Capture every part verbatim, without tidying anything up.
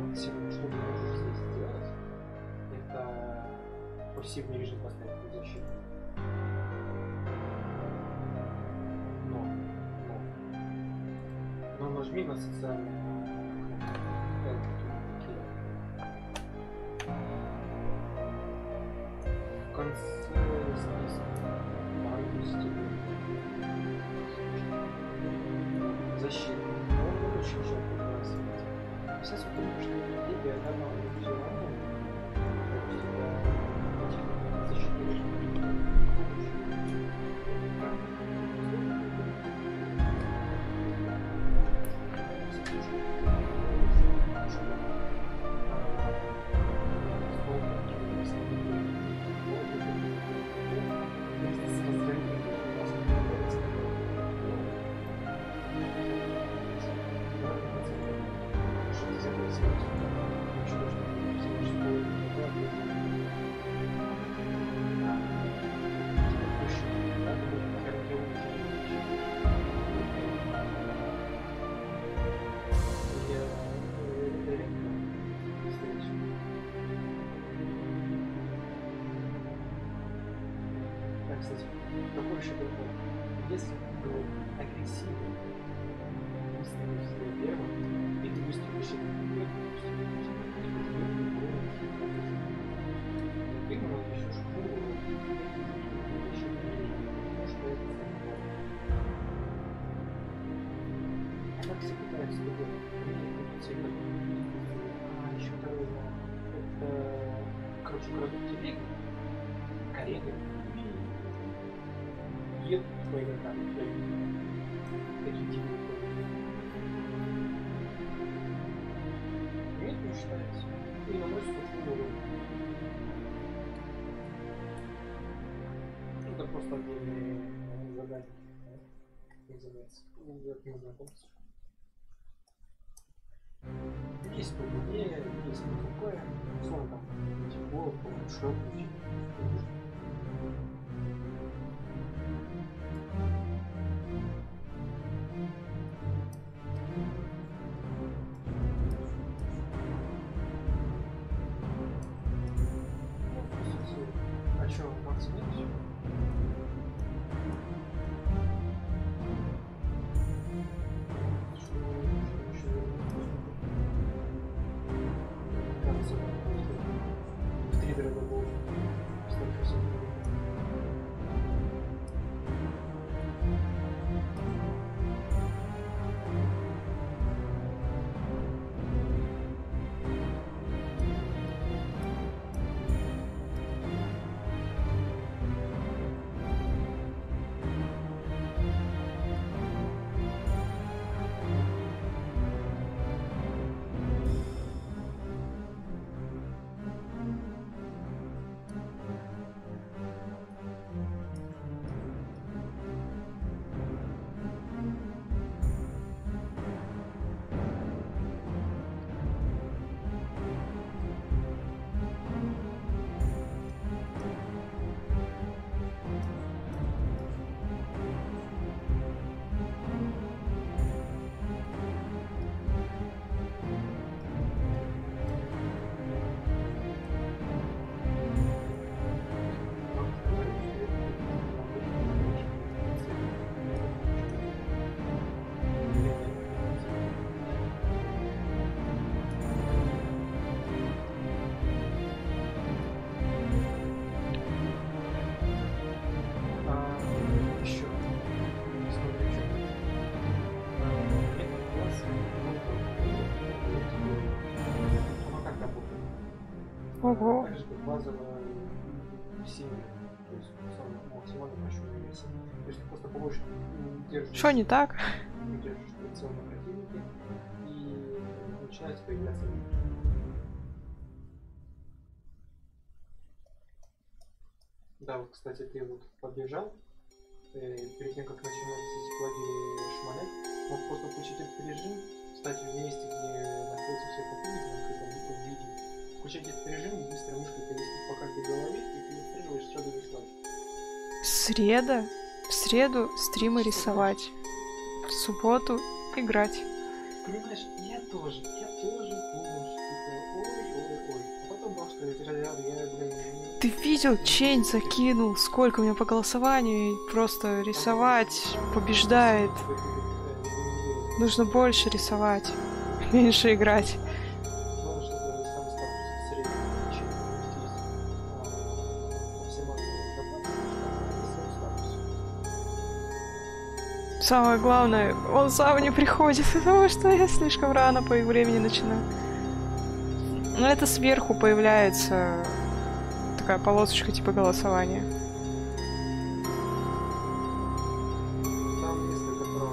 максимум, что ты можешь здесь сделать, это пассивный режим поставить под защиту. Но, но, но нажми на социальную в конце списка защиты. Он очень четко красивый. Сейчас вот потому что Либия давала все равно. Защиты режима. Кстати, какой еще прикол? Если был агрессивный, быстрый всегда первым, и ты быстро вышел вперед, ты ему еще шкуру, еще что это за него. А как все пытаются тобой применить все как а еще второй, это, короче, крадут телегу, кареты, едут твои ногами, такие дикие ходят. Нет, не считается. И наносит очень урон. Это просто отдельные задания. Как называется? Как мы знакомимся. Есть побудение, есть такое. Словно там тепло, шок, а что, Макс, нет еще? Кажется, в три дорога было. Ого. Так же, как базовая сила, то есть максимально прощенная веса. То есть ты просто побольше держишь... Что не так? Держишь прицел на противнике и начинается появляться люди. Да, вот, кстати, ты вот побежал, э, перед тем, как начинается здесь лагерь Шмалет, мог просто включить этот режим, встать в месте, где находятся все противники, в каком-то виде, включать этот режим, быстро мышкой повесить по каждой голове, и ты отстреливаешь сразу весь лагерь. Среда? В среду стримы рисовать. В субботу играть. Понимаешь, я тоже, я тоже думал, что типа разряда, я, блин... Ты видел, Чейн закинул, сколько у меня по голосованию, и просто рисовать побеждает. Нужно больше рисовать, меньше играть. Главное, чтобы сам статус средний, чем здесь максимально заплатить, статус. Самое главное, он сам не приходит, потому что я слишком рано по времени начинаю. Но это сверху появляется такая полосочка типа голосования. Там несколько прав.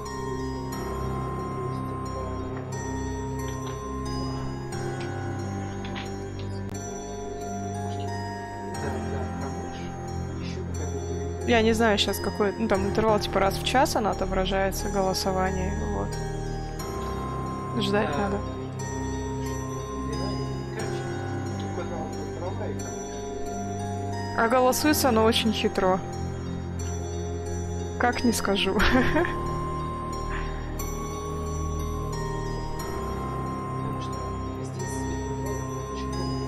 Да, да, промышь. Еще какая-то... Я не знаю сейчас какой, ну там интервал типа раз в час она отображается, голосование, вот. Ждать Да. надо. А голосуется оно очень хитро. Как не скажу. Потому что здесь светлый очень много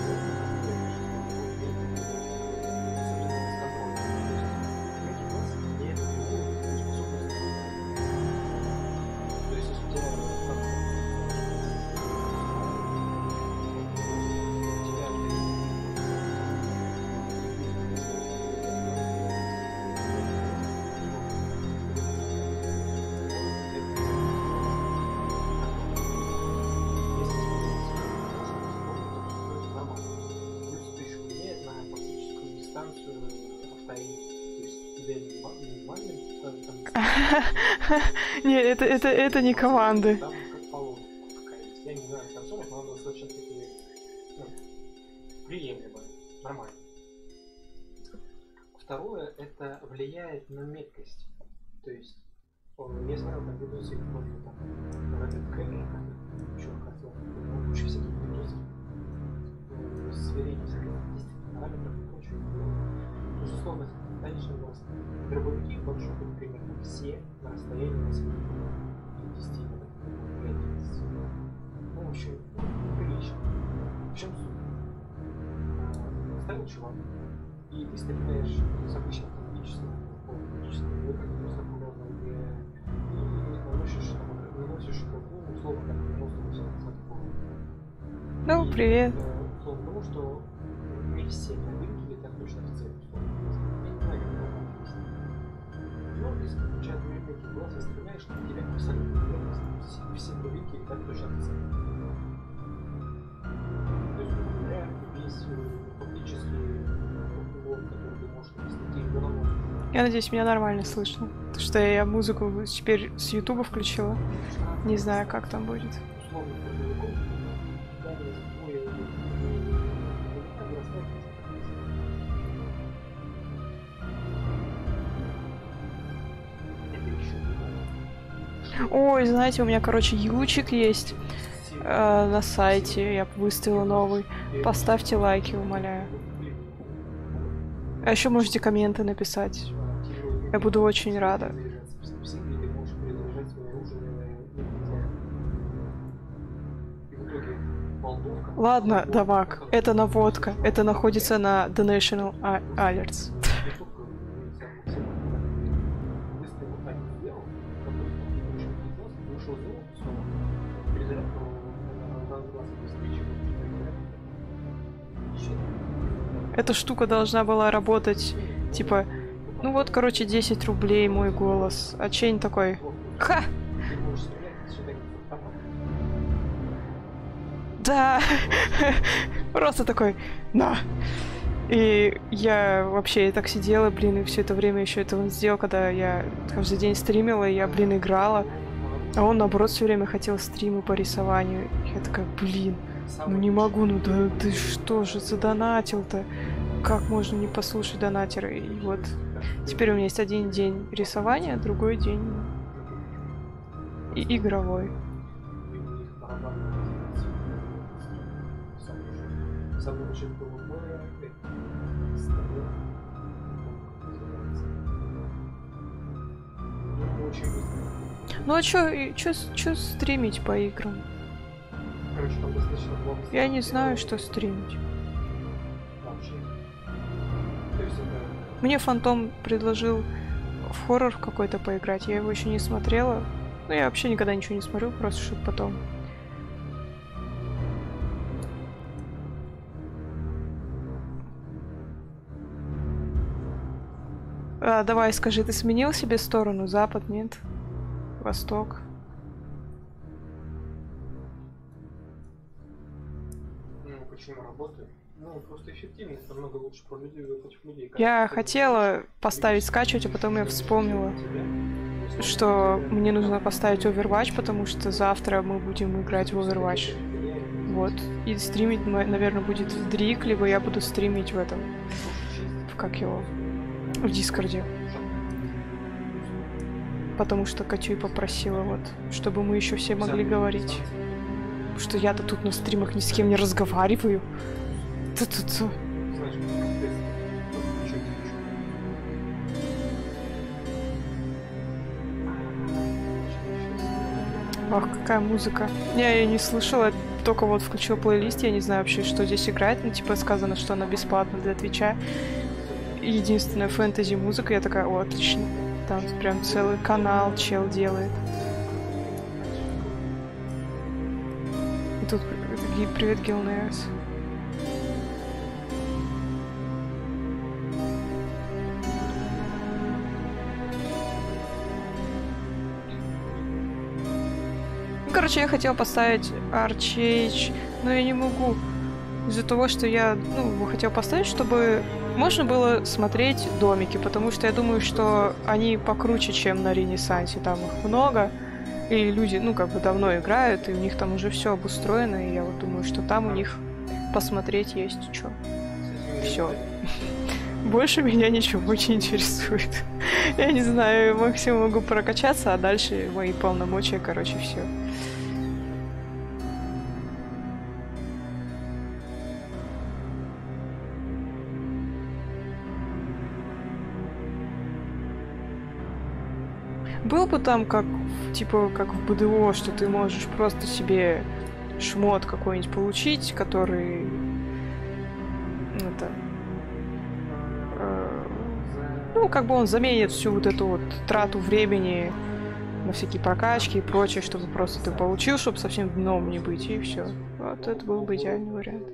То есть, если у тебя Не, это, это, это не команды. Там как поломка какая-то. Я не знаю консолях, но она достаточно такие, ну, приемлемая, нормально. Второе, это влияет на меткость. То есть, он, я смотрел там видосы, как он там, этот Кэмерон, чувак, он лучше всяких видосов, сверение всяких статистики, параметров и прочего. То есть, условно, конечно, у нас дробовики большой, примерно все на расстоянии десяти метров. Ну, в общем, прилично. В чем суть? Ставил чувак, и ты стреляешь с обычным автоматическим, полуавтоматическим, или как просто популярно, где и наносишь, наносишь ну, условно, как девяносто восемь процентов. Ну, привет. Условно, потому что не все новинки летят точно в цель. Я не знаю, как это есть. Но если включать новинки глаз и стреляешь, то у тебя абсолютно вероятность все новинки летят точно в цель. То есть, грубо говоря, весь фактически урон, который ты можешь нанести голову. Я надеюсь, меня нормально слышно. Потому что я музыку теперь с Ютуба включила. Не знаю, как там будет. Условно, грузовиком, дальность боя и вырастает. Это еще Ой, знаете, у меня, короче, ючик есть э, на сайте. Я выставила новый. Поставьте лайки, умоляю. А еще можете комменты написать. Я буду очень рада. Ладно, Давак, это наводка. Это находится на The National Alerts. Эта штука должна была работать, типа, ну вот, короче, десять рублей мой голос. А Чейн такой, ха! Да! Просто такой, на! И я вообще так сидела, блин, и все это время еще это он сделал, когда я каждый день стримила, и я, блин, играла. А он, наоборот, все время хотел стримы по рисованию. Я такая, блин, ну не могу, ну да ты что же задонатил-то? Как можно не послушать донатера? И вот теперь у меня есть один день рисования, другой день и игровой. Ну а чё, и чё, чё стримить по играм? Короче, там достаточно много. Я не знаю, что стримить. Мне Фантом предложил в хоррор какой-то поиграть, я его еще не смотрела. Ну, я вообще никогда ничего не смотрю, просто чтобы потом. А, давай, скажи, ты сменил себе сторону? Запад, нет? Восток? Ну, почему работает? Ну, просто эффективнее, намного лучше по людей, против людей. Я хотела поставить скачивать, а потом я вспомнила, что мне нужно поставить Overwatch, потому что завтра мы будем играть в Overwatch. Вот. И стримить, наверное, будет в Дрик, либо я буду стримить в этом. В как его? В Дискорде. Потому что Катюй попросила, вот, чтобы мы еще все могли говорить. Потому что я-то тут на стримах ни с кем не разговариваю. Ту-ту-ту. Ах, какая музыка. Я ее не слышала, только вот включила плейлист, я не знаю вообще, что здесь играет. Ну, типа, сказано, что она бесплатна для Твича. Единственная фэнтези-музыка, я такая, о, отлично. Там прям целый канал чел делает. И тут привет, Гилнеас. Короче, я хотела поставить Archage, но я не могу. Из-за того, что я, ну, хотела поставить, чтобы можно было смотреть домики, потому что я думаю, что они покруче, чем на Ренессансе. Там их много, и люди, ну, как бы давно играют, и у них там уже все обустроено, и я вот думаю, что там у них посмотреть есть что. Все. Больше меня ничего не интересует. Я не знаю, максимум могу прокачаться, а дальше мои полномочия, короче, все. Был бы там как, типа, как в БДО, что ты можешь просто себе шмот какой-нибудь получить, который... Это... Э, ну, как бы он заменит всю вот эту вот трату времени на всякие прокачки и прочее, чтобы просто ты получил, чтобы совсем дном не быть, и все. Вот это был бы идеальный вариант.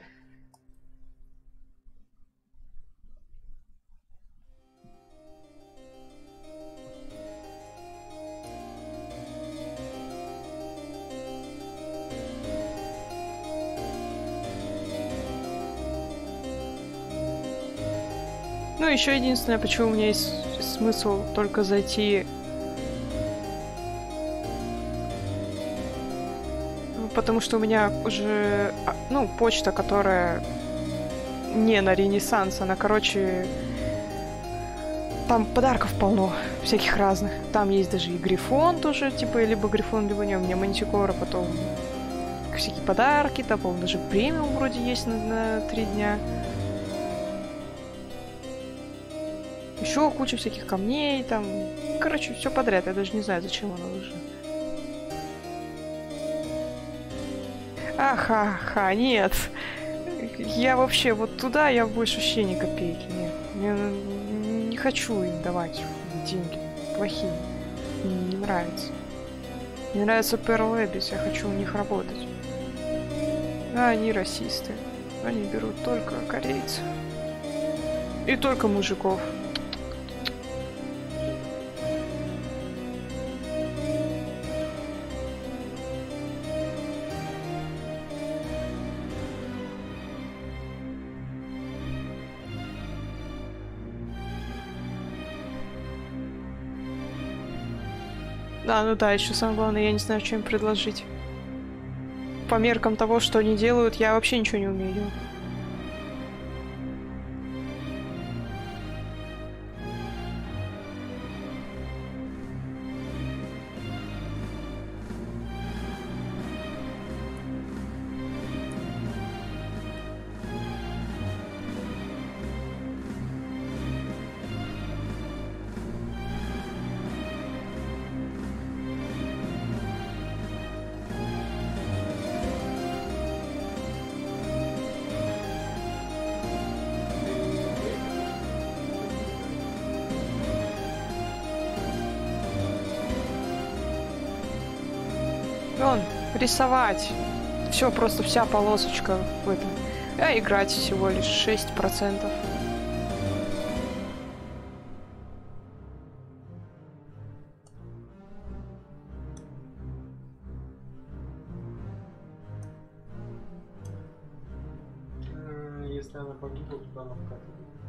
Ну, еще единственное, почему у меня есть смысл только зайти... Потому что у меня уже, ну, почта, которая не на Ренессанс, она, короче... Там подарков полно, всяких разных. Там есть даже и Грифон тоже, типа, либо Грифон, либо не, у меня Мантикора, потом всякие подарки, там, по-моему, даже премиум вроде есть на, на три дня. Еще куча всяких камней, там, короче, все подряд. Я даже не знаю, зачем оно нужно. Аха-ха, нет. Я вообще вот туда, я больше вообще ни копейки, нет. Я не хочу им давать деньги. Плохие. Мне не нравится. Мне нравится Pearl Abyss, я хочу у них работать. А они расисты. Они берут только корейцев. И только мужиков. Да, ну да, еще самое главное, я не знаю, что им предложить. По меркам того, что они делают, я вообще ничего не умею делать. Вон, рисовать. Все, просто вся полосочка в этом. А играть всего лишь шесть процентов. Если она погибла, то она вкатывает.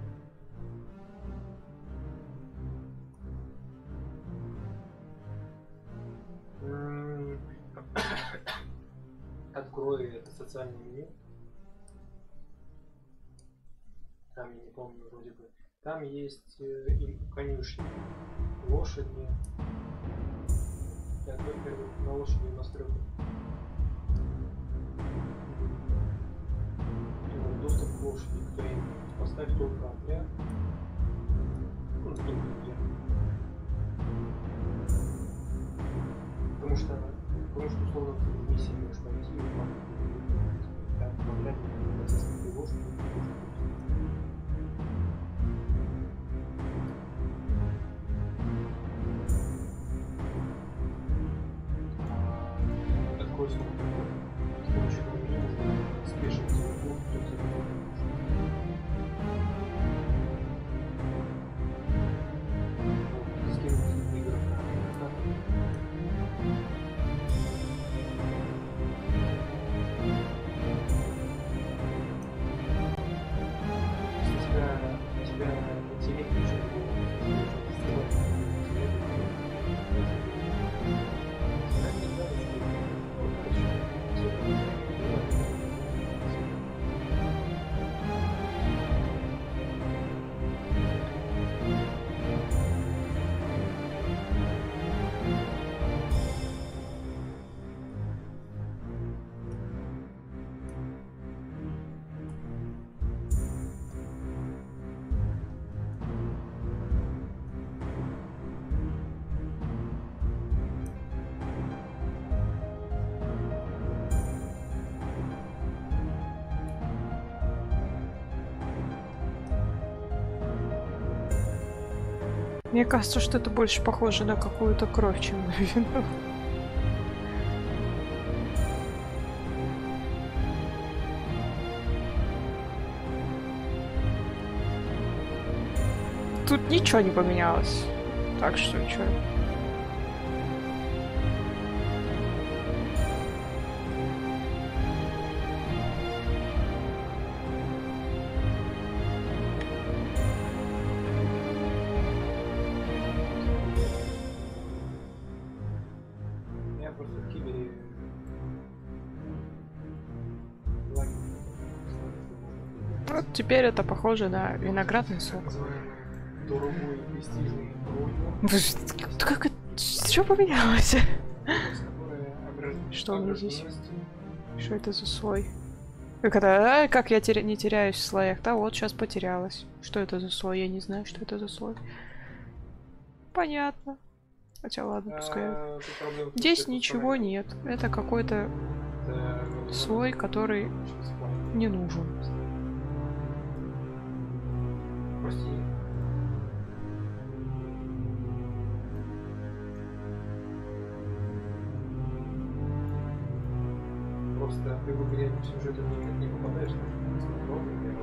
Открой это социальное меню. Там, я не помню, вроде бы. Там есть э, и конюшни, лошади. Я только на лошади настройку. Доступ к лошади, кто имеет. Поставь только отряд. Ну, только отряд. Потому что, потому что условно ты в миссии можешь пойти и там отряд процесс лошади. Открой свой телефон. С помощью меню можно спешить телефон, кто телефон может. Скинуть игрока. Если тебя, тебя интереснее, ничего не было, сделать, Мне кажется, что это больше похоже на какую-то кровь, чем на вино. Тут ничего не поменялось. Так что, чё? Вот теперь это похоже на виноградный сок. Дорогой, престижный бронь. Как это? Что поменялось? Что у меня здесь? Что это за слой? Как это? А, как я теря... не теряюсь в слоях? Да вот, сейчас потерялась. Что это за слой? Я не знаю, что это за слой. Понятно. Хотя ладно, пускай. А, здесь ничего нет. Это какой-то да, слой, который не нужен. Прости. Просто ты в игре в сюжет никак не попадаешь на космодром.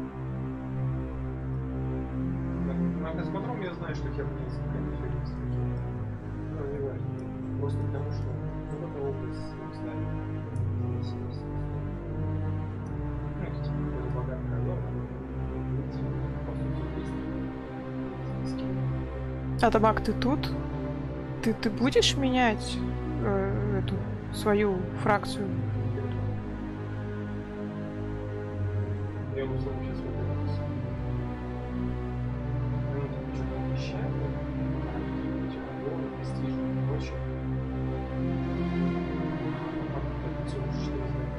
На космодром я знаю, что херня есть какая-то фигня. Ну, не важно. Просто потому что вот эта область ставит. Ну, это типа какой-то богатый район. А табак, ты тут? Ты, ты будешь менять э, эту свою фракцию? Я условно сейчас выбираюсь. Ну, это что-то обещаю. Престижно и прочее. Это все уже что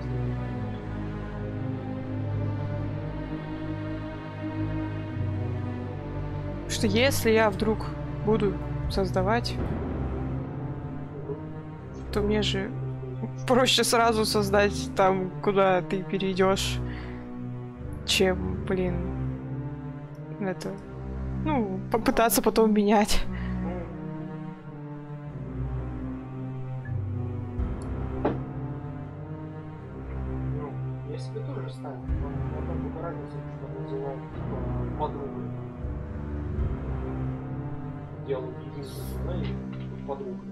Что если я вдруг буду создавать, то мне же проще сразу создать там, куда ты перейдешь, чем, блин, это, ну, попытаться потом менять. делал единственное и подруга.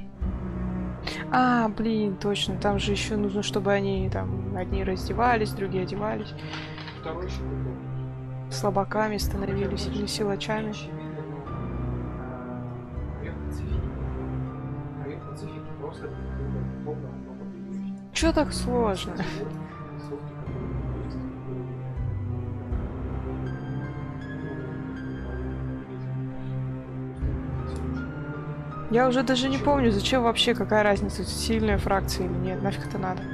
А, блин, точно. Там же еще нужно, чтобы они там одни раздевались, другие одевались. Второй еще был. Слабаками становились или силачами. Чё так сложно? Я уже даже не помню, зачем вообще, какая разница, сильная фракция или нет, нафиг это надо.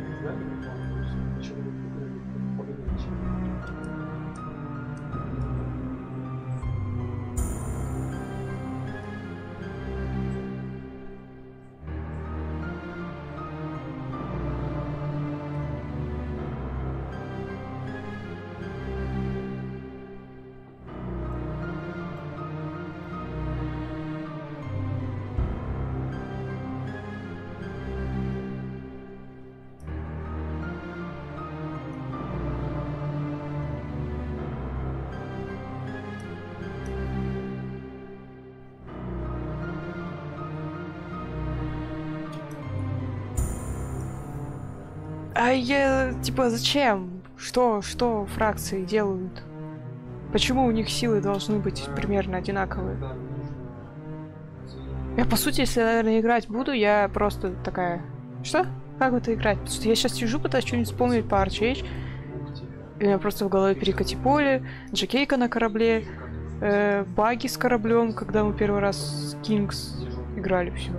А я, типа, зачем? Что, что фракции делают? Почему у них силы должны быть примерно одинаковые? Я, по сути, если, наверное, играть буду, я просто такая... Что? Как это играть? Потому что я сейчас сижу, пытаюсь что-нибудь вспомнить по Арчейдж. И у меня просто в голове перекати поле, Джекейка на корабле, э, баги с кораблем, когда мы первый раз с Кингс играли, все.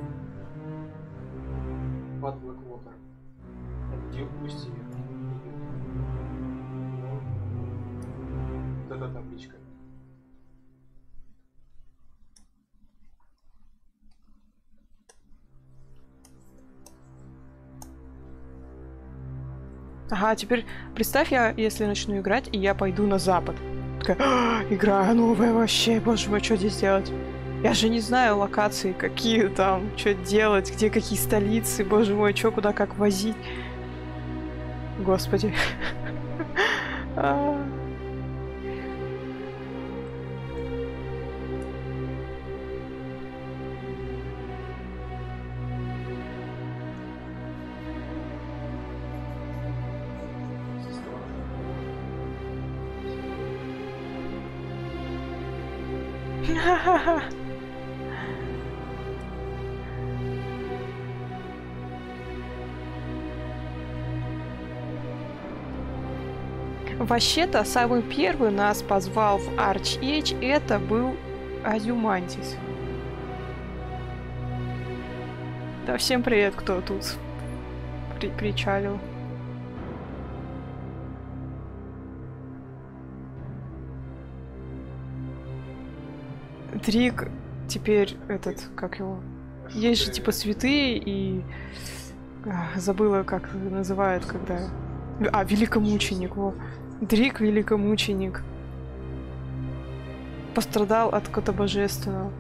Это табличка. Ага, теперь представь, я, если начну играть, и я пойду на запад. Такая, «А, игра новая вообще, боже мой, что здесь делать? Я же не знаю локации, какие там, что делать, где какие столицы, боже мой, что куда как возить. Господи. Ха-ха-ха. Вообще-то, самый первый нас позвал в Арчейдж, это был Азюмантис. Да, всем привет, кто тут при причалил. Дрик теперь этот, как его... Есть же типа святые и... Ах, забыла, как называют, когда... А, великомученик, во. Дрик великомученик. Пострадал от кота божественного.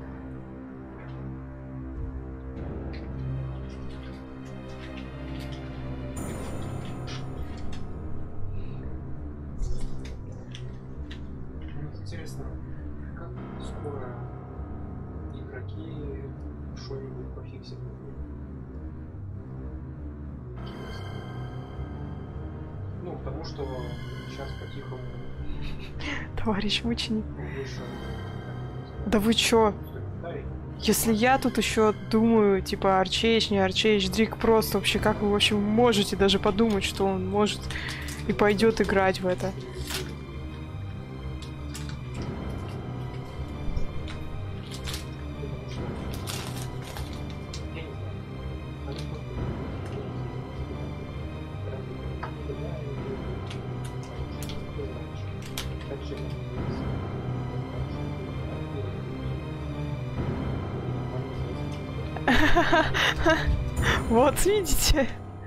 Интересно, как скоро игроки что-нибудь пофиксят? Ну, потому что сейчас по-тихому... Товарищ мученик. Выше... Да вы чё? Если я тут еще думаю, типа, Арчейдж, не Арчейдж, Дрик просто вообще, как вы вообще можете даже подумать, что он может и пойдет играть в это? Вот, видите?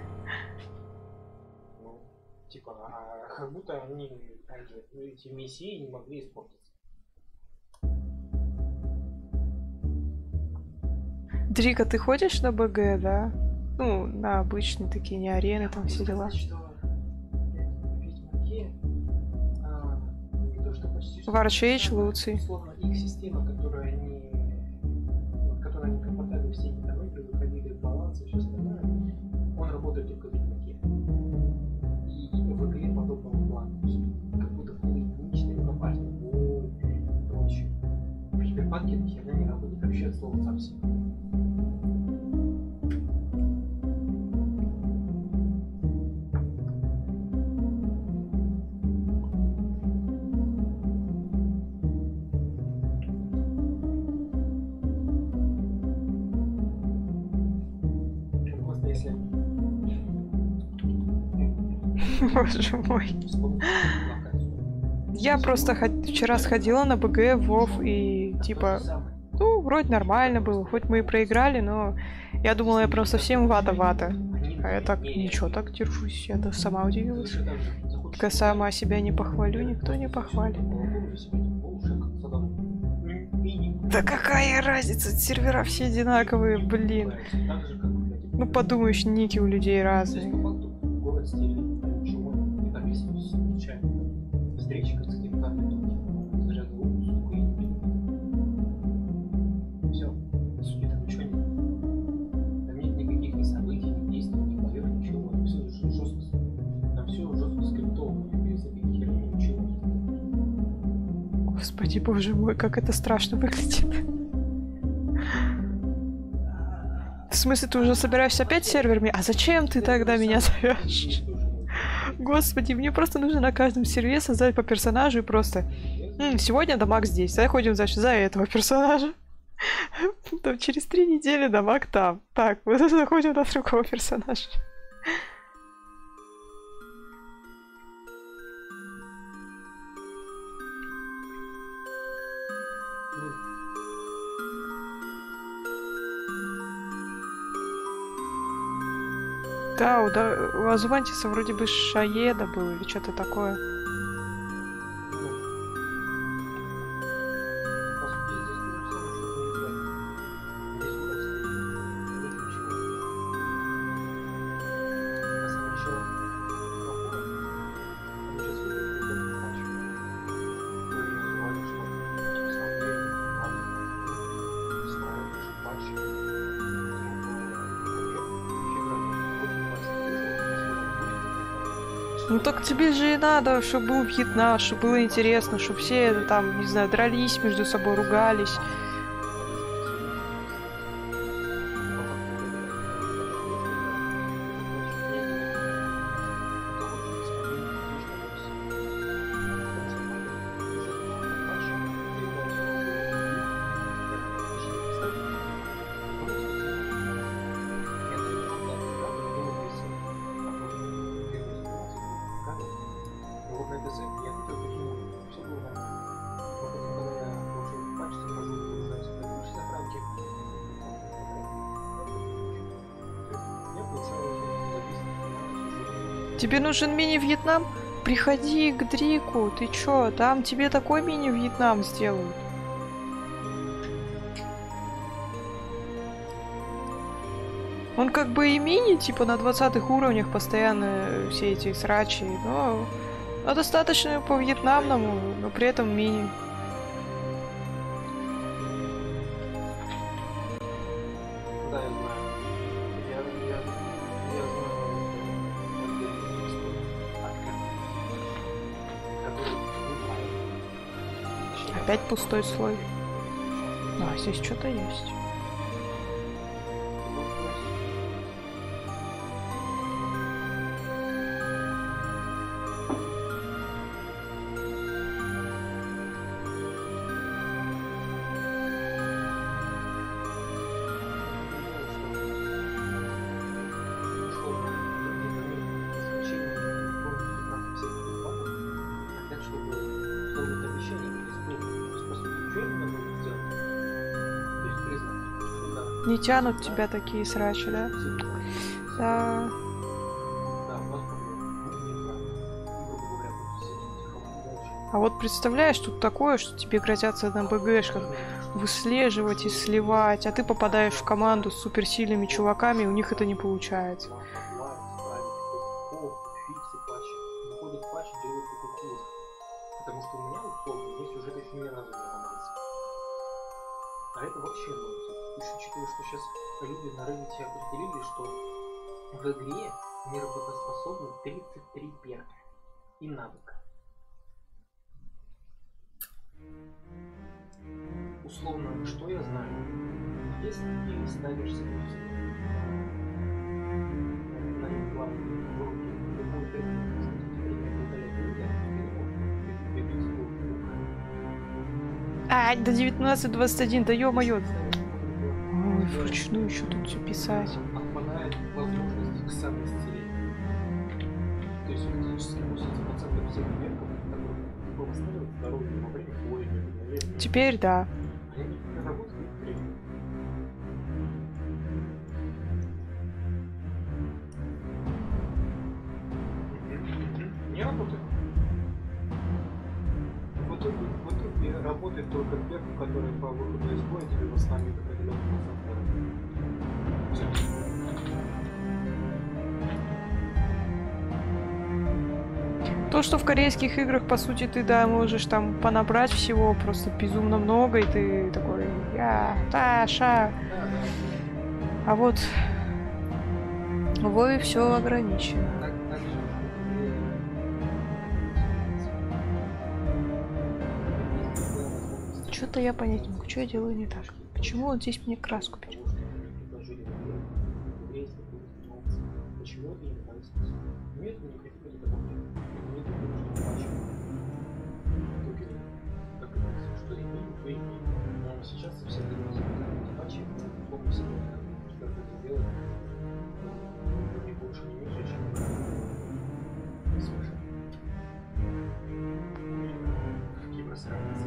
Ну, типа, а, как будто они, эти миссии не могли испортиться. Дрика, ты ходишь на БГ, да? Ну, на обычные такие, не арены, там все дела. В Арчейдж Луций. Условно, их система, которую они работают только в Ведьмаке. И в игре подобного плана. Как будто полуединичный рукопашный бой и прочее. В Киберпанке эта херня не работает вообще от слова совсем. Боже мой. Я просто ход... вчера сходила на БГ, Вов, и типа, ну, вроде нормально было, хоть мы и проиграли, но я думала, я просто совсем вата-вата. А я так, ничего, так держусь, я даже сама удивилась. Только сама себя не похвалю, никто не похвалит. Да какая разница, сервера все одинаковые, блин. Ну подумаешь, ники у людей разные. Встречи как с кем-то, заряд лук, сука, и все, по сути там ничего нет. Там нет никаких ни событий, ни действий, ни побед, ничего. Там все жестко, там все жестко скриптовано, без этой херни ничего нет. Господи, боже мой, как это страшно выглядит. В смысле, ты уже собираешься опять серверами? А зачем ты тогда меня зовешь? Господи, мне просто нужно на каждом сервере создать по персонажу и просто... М, сегодня дамаг здесь, заходим, значит, за этого персонажа. Там через три недели дамаг там. Так, мы заходим на другого персонажа. Да, у, да, у Азувантиса вроде бы Шаеда был или что-то такое. Ну так тебе же и надо, чтобы был Вьетнам, чтобы было интересно, чтобы все там, не знаю, дрались между собой, ругались. Тебе нужен мини-Вьетнам? Приходи к Дрику, ты чё? Там тебе такой мини-Вьетнам сделают. Он как бы и мини, типа на двадцатых уровнях постоянно все эти срачи, но, но достаточно по вьетнамному, но при этом мини. Опять пустой слой. А, здесь что-то есть. Не тянут тебя такие срачи, да? Да. А вот представляешь, тут такое, что тебе грозятся на БГшках выслеживать и сливать, а ты попадаешь в команду с суперсильными чуваками, и у них это не получается. Потому что у меня вот весь сюжет еще ни разу не ломался. А это вообще нонсенс. Учитывая, что сейчас люди на Reddit определили, что В игре неработоспособны тридцать три перка и навыка. Условно, что я знаю? Если ты ставишь себе на главные уроки любой тренинг, А, до девятнадцать двадцать один, да ё-моё. Ой, вручную еще тут все писать. Отпадает возможность к самоисцелению. То есть фактически восемьдесят процентов всех перков, которые восстанавливают здоровье во время боя, мгновенно. Теперь да. Они не работают в время. Не работает. В итоге, в итоге работает только перк, который по выходу из боя тебе восстанавливает определенный процент здоровья. Все. То, что в корейских играх, по сути, ты, да, можешь там понабрать всего просто безумно много, и ты такой, я, Таша. А вот в Вове все ограничено. Так, так же. Что-то я понять не могу, что я делаю не так. Почему он здесь мне краску берет? Почему это не нравится? Нет, не хотите не добавлять. Не думаю, что бачу. Только как это, что и не, и не. Но сейчас все эти бачи, помню себе, что это делать. Не больше, не меньше, чем свыше. В киберсравнении.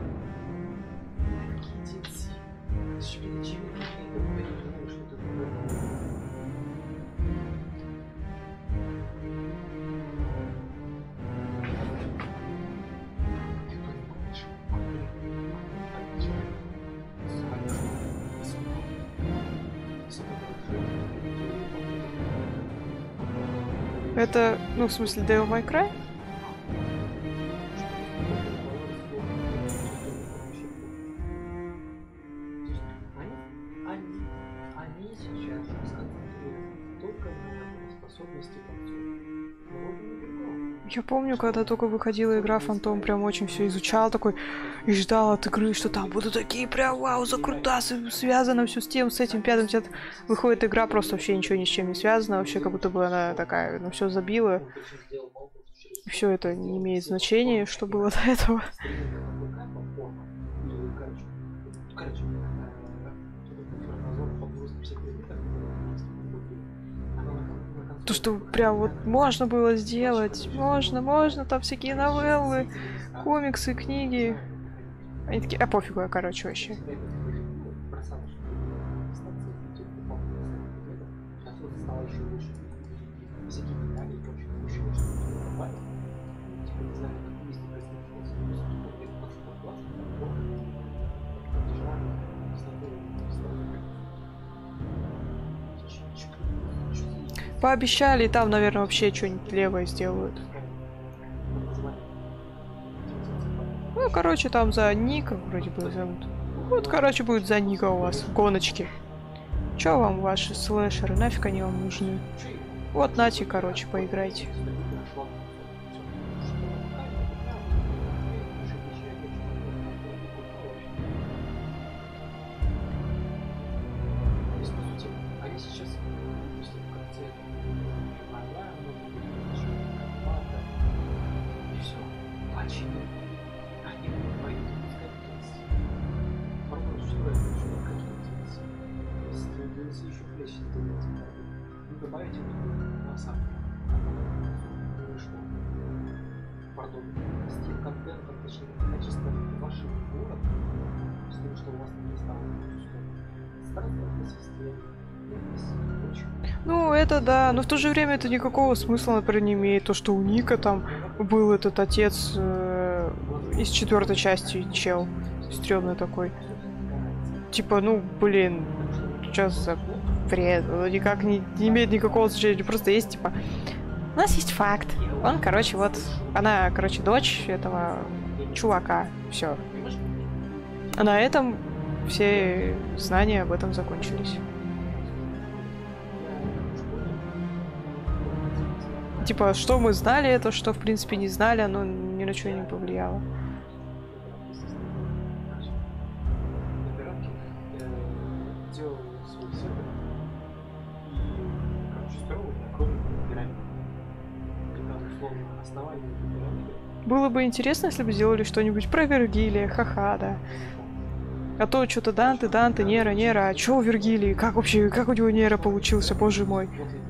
Птицы. Очевидно, очевидно, очевидно, я не знаю, что это такое. Это, ну, в смысле, Devil May Cry? Они, они сейчас сконцентрируются только на способности танцов. Но вот не другого. Я помню, когда только выходила игра, Фантом прям очень все изучал такой и ждал от игры, что там будут такие прям вау, закрутасы, связано все с тем, с этим, пятым, десятым. Выходит игра, просто вообще ничего ни с чем не связано, вообще как будто бы она такая, ну все забила. Все это не имеет значения, что было до этого. То, что прям вот можно было сделать, можно, можно, там всякие новеллы, комиксы, книги. Они такие, а пофигу, я, короче, вообще. Пообещали, и там, наверное, вообще что-нибудь левое сделают. Ну, короче, там за Ника вроде бы зовут. Вот, короче, будет за Ника у вас гоночки. Чё вам ваши слэшеры? Нафиг они вам нужны? Вот, нате, короче, поиграйте. Ну, это да, но в то же время это никакого смысла, например, не имеет. То, что у Ника там был этот отец э, из четвертой части, чел, стрёмный такой. Типа, ну, блин, что за бред? Он никак не, не имеет никакого значения, просто есть, типа, у нас есть факт. Он, короче, вот, она, короче, дочь этого чувака, все. А на этом все знания об этом закончились. Типа, что мы знали это, что в принципе не знали, оно ни на что не повлияло. Оператор э, делал свой сервер и, короче, строил огромную пирамиду. И там, условно, основание этой пирамиды. Было бы интересно, если бы сделали что-нибудь про Вергилия, ха-ха, да. А то что-то Данте, Данте, Нера, Нера. А чё у Вергилии? Как вообще, как у него Нера получился, боже мой?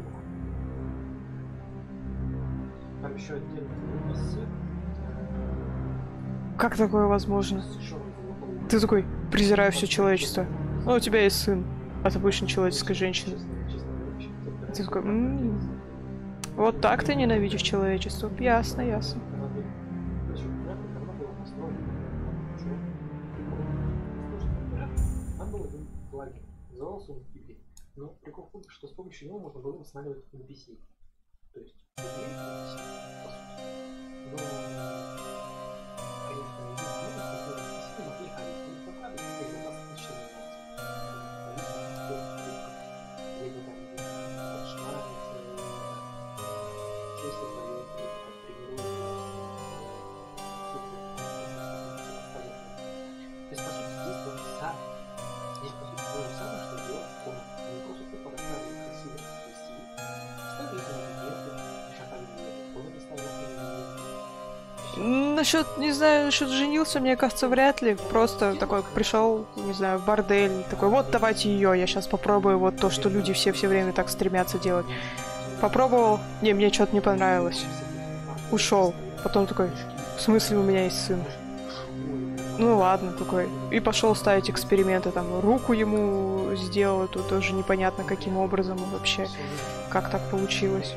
Там еще отдельно свет. Как такое возможно? Ты такой, презираю все человечество. Ну, у тебя есть сын, а ты будешь нечеловеческой женщиной. Ты такой, м-м-м. Вот так ты ненавидишь человечество. Ясно, ясно. Назывался он Гибли. Но прикол в том, что с помощью него можно было восстанавливать эн пи си. То есть, эн пи си, по сути. Но, конечно, не видно, что эн пи си могли ходить. Не покладывать, что у нас отлично меняется. Либо там подшмариться, честно поет, либо как тренируется. То есть, по сути, здесь то же самое. Здесь, по сути, то же самое, что делать в комнате. Они просто тупо расставили красивые красивые. Ставили ингредиенты, шатали комнаты, ставили ингредиенты. Насчет, не знаю, насчет женился, мне кажется, вряд ли. Просто такой пришел, не знаю, в бордель, такой, вот давайте ее, я сейчас попробую вот то, что люди все все время так стремятся делать. Попробовал, не, мне что-то не понравилось. Ушел. Потом такой, в смысле у меня есть сын? Ну ладно, такой. И пошел ставить эксперименты, там, руку ему сделал, тут тоже непонятно каким образом вообще, как так получилось.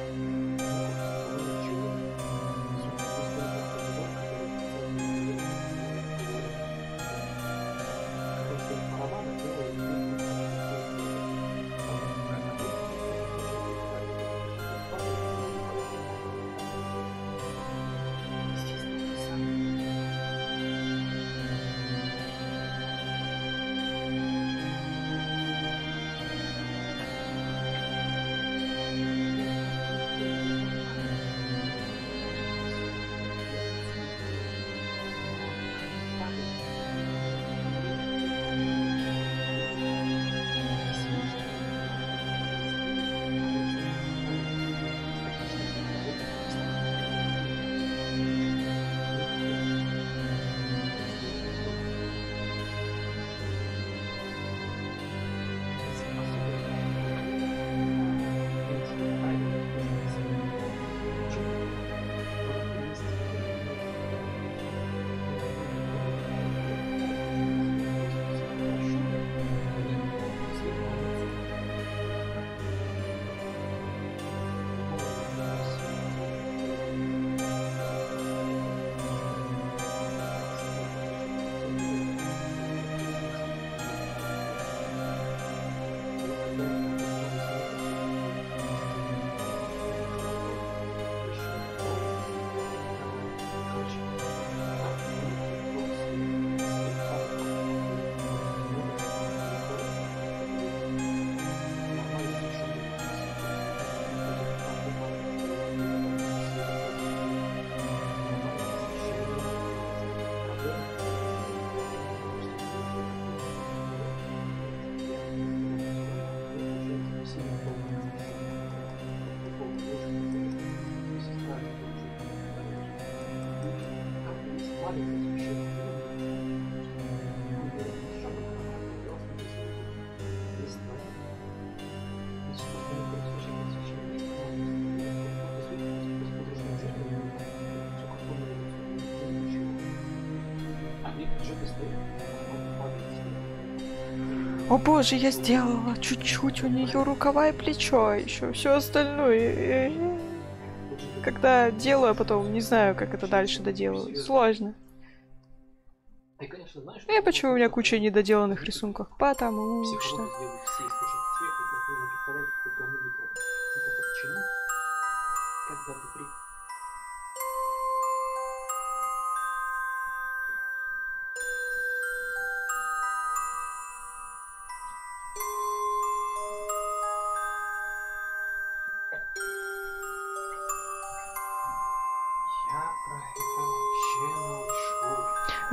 О боже, я сделала чуть-чуть у нее рукава и плечо, еще все остальное. Когда делаю, а потом не знаю, как это дальше доделаю. Сложно. Я почему у меня куча недоделанных рисунков? Потому что...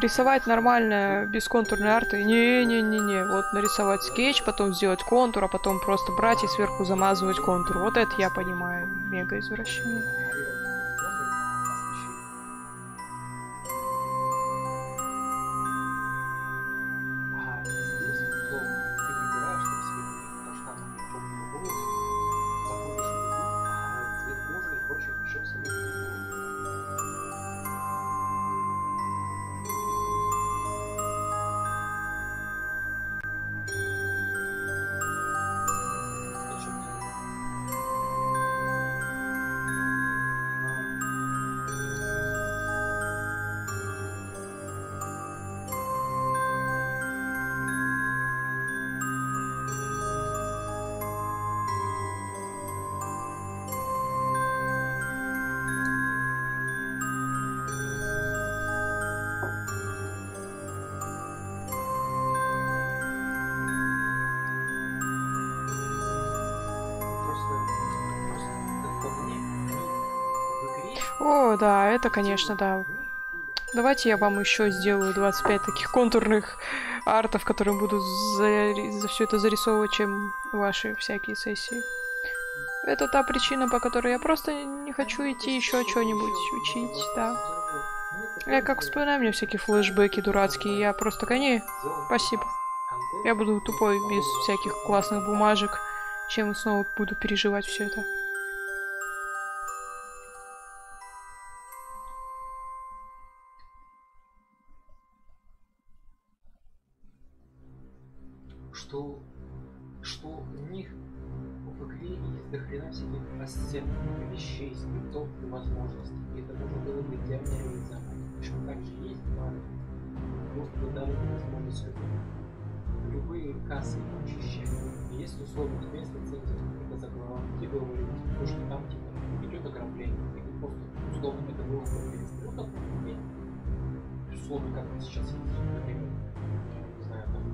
рисовать нормально, без контурной арты. Не-не-не-не. Вот нарисовать скетч, потом сделать контур, а потом просто брать и сверху замазывать контур. Вот это я понимаю. Мега извращение. О, да, это, конечно, да. Давайте я вам еще сделаю двадцать пять таких контурных артов, которые буду за, за все это зарисовывать, чем ваши всякие сессии. Это та причина, по которой я просто не хочу идти еще что-нибудь учить, да. Я как вспоминаю мне всякие флешбеки дурацкие, я просто такая, не, спасибо. Я буду тупой, без всяких классных бумажек, чем снова буду переживать все это. Что, что у них в игре есть дохрена всяких ассетных вещей, скриптов и возможностей. И это можно было бы идеально реализовать. Причем также есть планы. Просто бы дали возможность любые кассы очищать. И если условно тебе лицензия какая-то заглава, тебе говорят, то, что там типа идет ограбление, и просто условно это было бы перестроено, условно как сейчас есть, например, не знаю, там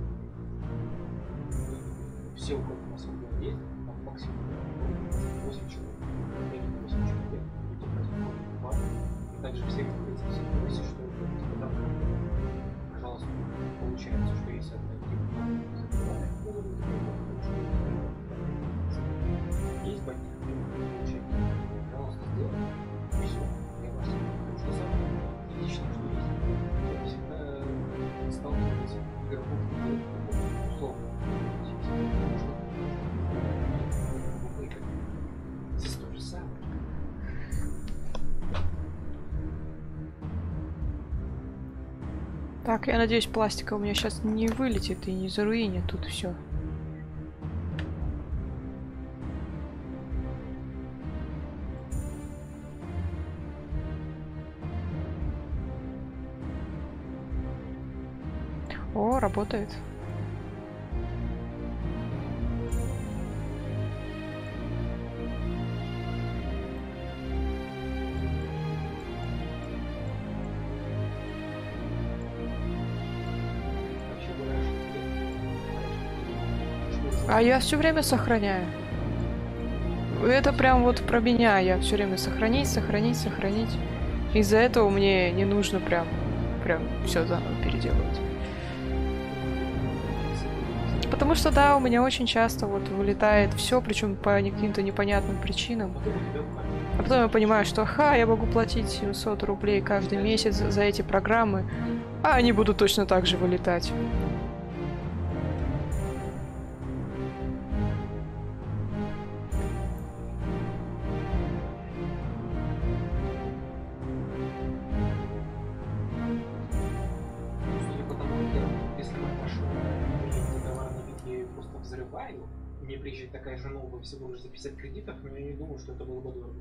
все, у кого у нас в есть, там максимум восемь человек, восемь человек, люди происходят в и также все эти ситуации, что там, пожалуйста, получается, что есть одна есть бандит, получается, пожалуйста, сделай, и все, я вас не что самое личное, что есть, я всегда сталкиваюсь игроков условно. Здесь то же самое. Так, я надеюсь, пластика у меня сейчас не вылетит и не заруинит тут все. О, работает. А я все время сохраняю. Это прям вот про меня. Я все время сохранить, сохранить, сохранить. Из-за этого мне не нужно прям, прям все заново переделывать. Потому что да, у меня очень часто вот вылетает все, причем по каким-то непонятным причинам. А потом я понимаю, что ха, я могу платить семьсот рублей каждый месяц за эти программы, а они будут точно так же вылетать. Мне приезжает такая же новая всего лишь за пятьдесят кредитов, но я не думаю, что это было бы дорого.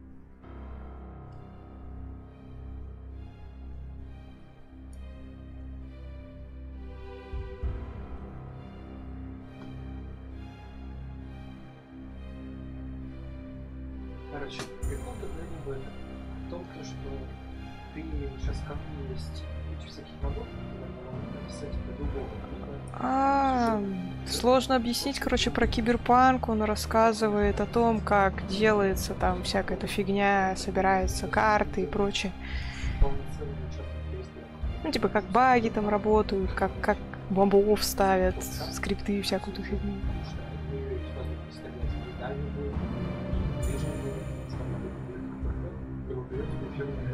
Короче, прикол тогда не в этом. В том, что ты сейчас как есть куча всяких модов, которые написать по-другому. А, сложно объяснить, короче, про киберпанк. Он рассказывает о том, как делается там всякая эта фигня, собираются карты и прочее. Ну, типа, как баги там работают, как, как бомбов ставят, скрипты и всякую эту фигню. Потому что вы возможность стать детальным был, и движим был, что надо будет, и вы берете эфирное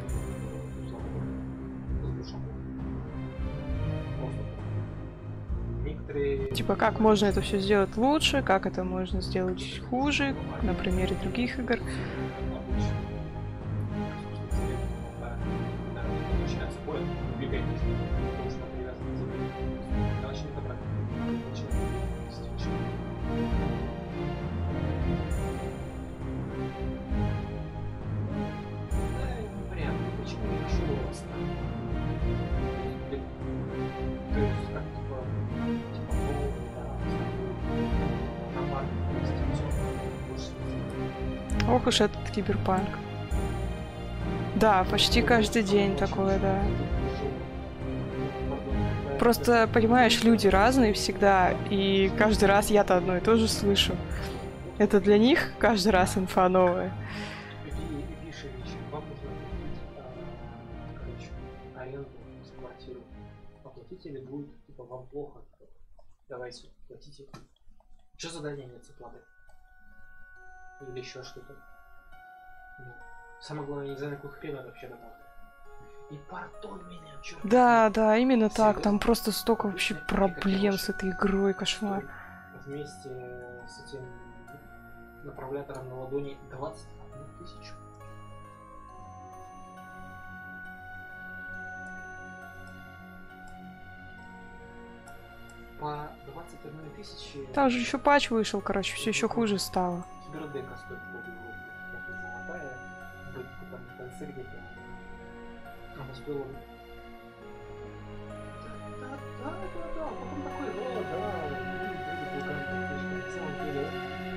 с душом. Некоторые... Типа, как можно это все сделать лучше, как это можно сделать хуже, на примере других игр. Ох уж этот киберпанк. Да, почти каждый день такое, да. Просто, понимаешь, люди разные всегда, и каждый раз я-то одно и то же слышу. Это для них каждый раз инфа новая. Оплатите или будет, типа, вам плохо? Давайте, платите. Что задание нет оплаты? Или еще что-то. Ну, самое главное, не знаю, на какой хрен это вообще работает. И пардон меня, черт. Да, да, именно так. Серьезно? Там просто столько вообще проблем с этой игрой, кошмар. Вместе с этим направлятором на ладони двадцать одну тысячу. По двадцать одной тысячи... Там же еще патч вышел, короче, все еще хуже стало. Кибердека стоит полгода, как золотая, быть там в конце где-то. Она стоила... Да, да, да, да, потом такой, о, да, люди vulгарная фишка, на самом деле...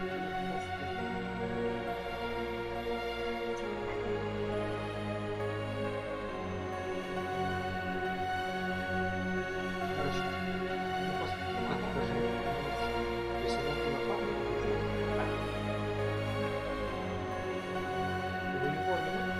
Короче, ну просто, ну как отражение, то есть она была папа, у него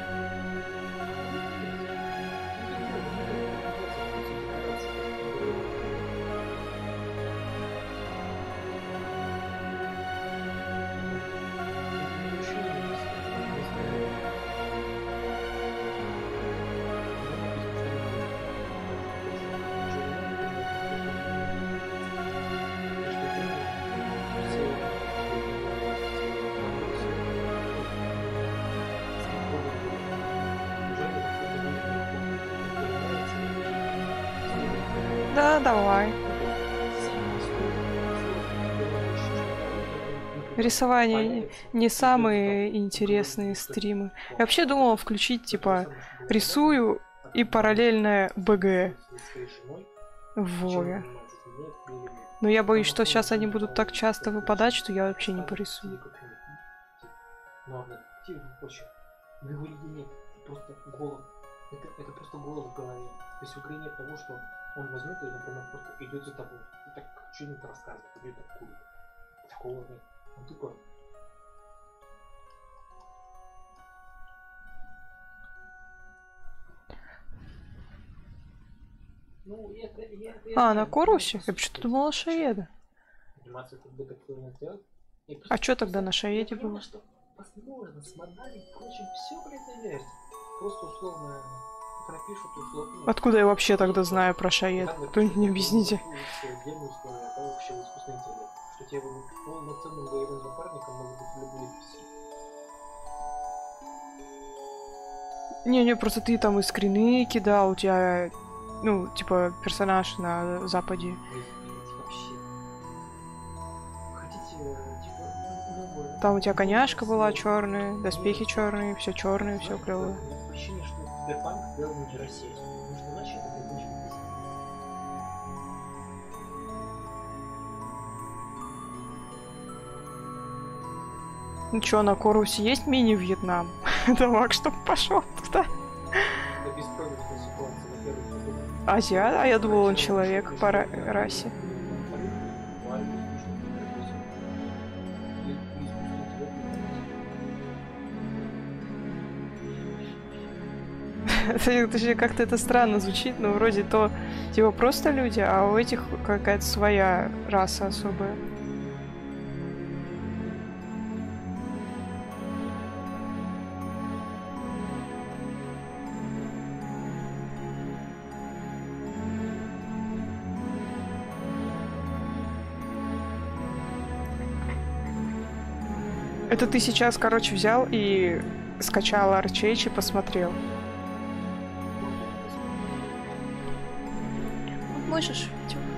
Да, давай. Рисование не самые интересные стримы. Я вообще думала включить, типа, рисую и параллельно БГ в Вове. Но я боюсь, что сейчас они будут так часто выпадать, что я вообще не порисую. Просто голод. Это, это просто голод в голове. То есть в игре нет того, что он возьмет и, например, просто идет за тобой. И так что-нибудь рассказывает, идет так курит. Такого нет. Он тупо. Ну, это, я, это, А, на Корусе? Я почему-то думала Шаеда. Анимацию как бы такую не сделать. А что тогда на Шаеде я понимаю, было? что возможно с модами, впрочем, все при этой версии. Просто условно пропишут условно. Откуда я вообще тогда знаю про Шаед? Кто-нибудь мне объясните. Отдельные условия, это вообще искусственный интеллект. Что тебе будет полноценным боевым напарником могут быть любые писи. Не-не, просто ты там и скрины кидал, у тебя, ну, типа, персонаж на Западе. Вообще. Хотите, типа, ну, Там у тебя коняшка была черная, доспехи черные, все черное, все клевое. Ощущение, что Киберпанк сделал нейросеть. Потому что иначе это будет очень быстро. Ну чё, на Корусе есть мини-Вьетнам? Давай, чтоб пошел туда. Это беспроигрышная ситуация. Во-первых, Азиат? А я думал, он человек по ра- расе. Точнее, как-то это странно звучит, но вроде то, типа, просто люди, а у этих какая-то своя раса особая. Это ты сейчас, короче, взял и скачал Арчейч и посмотрел. Можешь?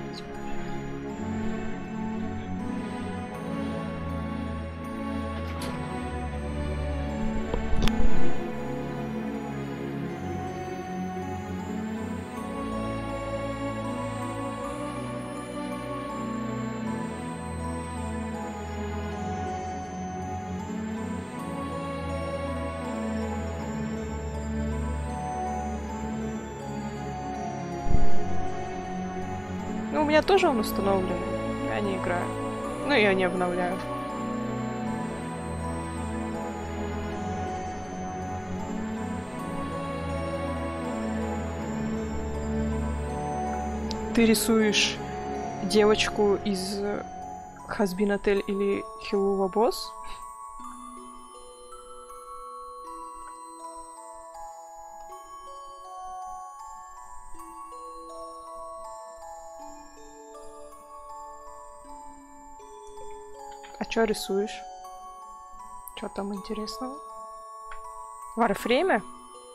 Ну, у меня тоже он установлен. Я не играю. Ну, я не обновляю. Ты рисуешь девочку из Хазбин Отель или Хилува Босс? А чё рисуешь? Чё там интересного? Варфрейме?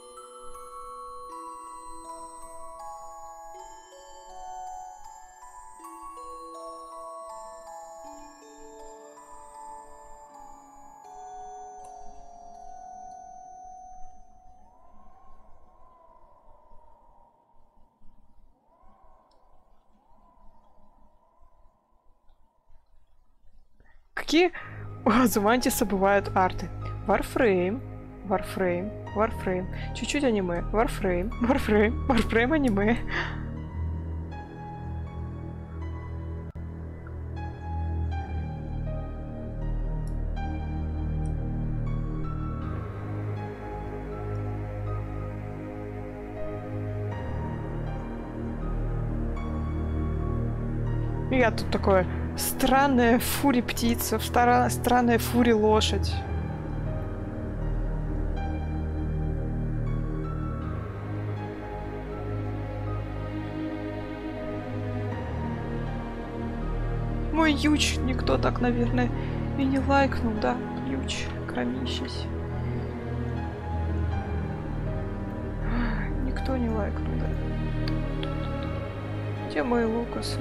Какие у Азумантиса бывают арты? Warframe, Warframe, Warframe, чуть-чуть аниме, Warframe, Warframe, Warframe аниме. И я тут такое... Странная фури птица, стара... странная фури лошадь. Мой Юч, никто так, наверное, и не лайкнул, да? Юч, кромищись. Никто не лайкнул, да? Где мои Лукасы?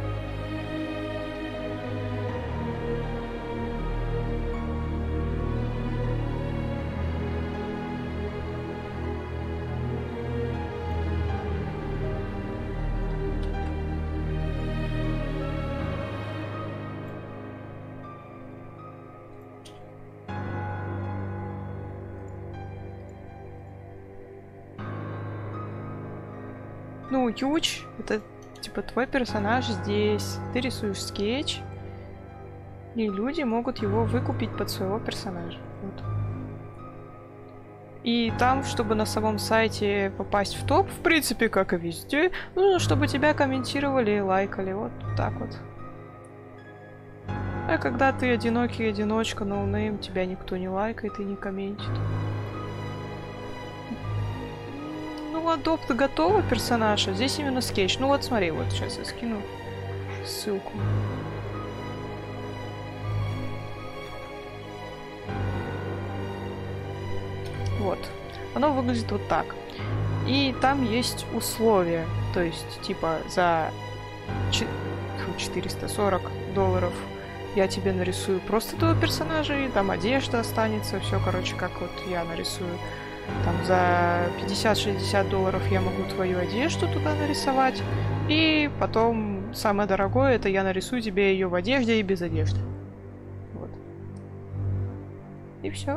Ну, Юч, это типа твой персонаж здесь. Ты рисуешь скетч, и люди могут его выкупить под своего персонажа. Вот. И там, чтобы на самом сайте попасть в топ, в принципе, как и везде, нужно, чтобы тебя комментировали и лайкали. Вот так вот. А когда ты одинокий одиночка, ноунейм, тебя никто не лайкает и не комментит. Ну, адопт готова персонажа. Здесь именно скетч. Ну вот смотри, вот сейчас я скину ссылку. Вот. Оно выглядит вот так. И там есть условия. То есть, типа, за четыреста сорок долларов я тебе нарисую просто твоего персонажа, и там одежда останется. Все, короче, как вот я нарисую. Там за пятьдесят-шестьдесят долларов я могу твою одежду туда нарисовать. И потом самое дорогое, это я нарисую тебе ее в одежде и без одежды. Вот. И все.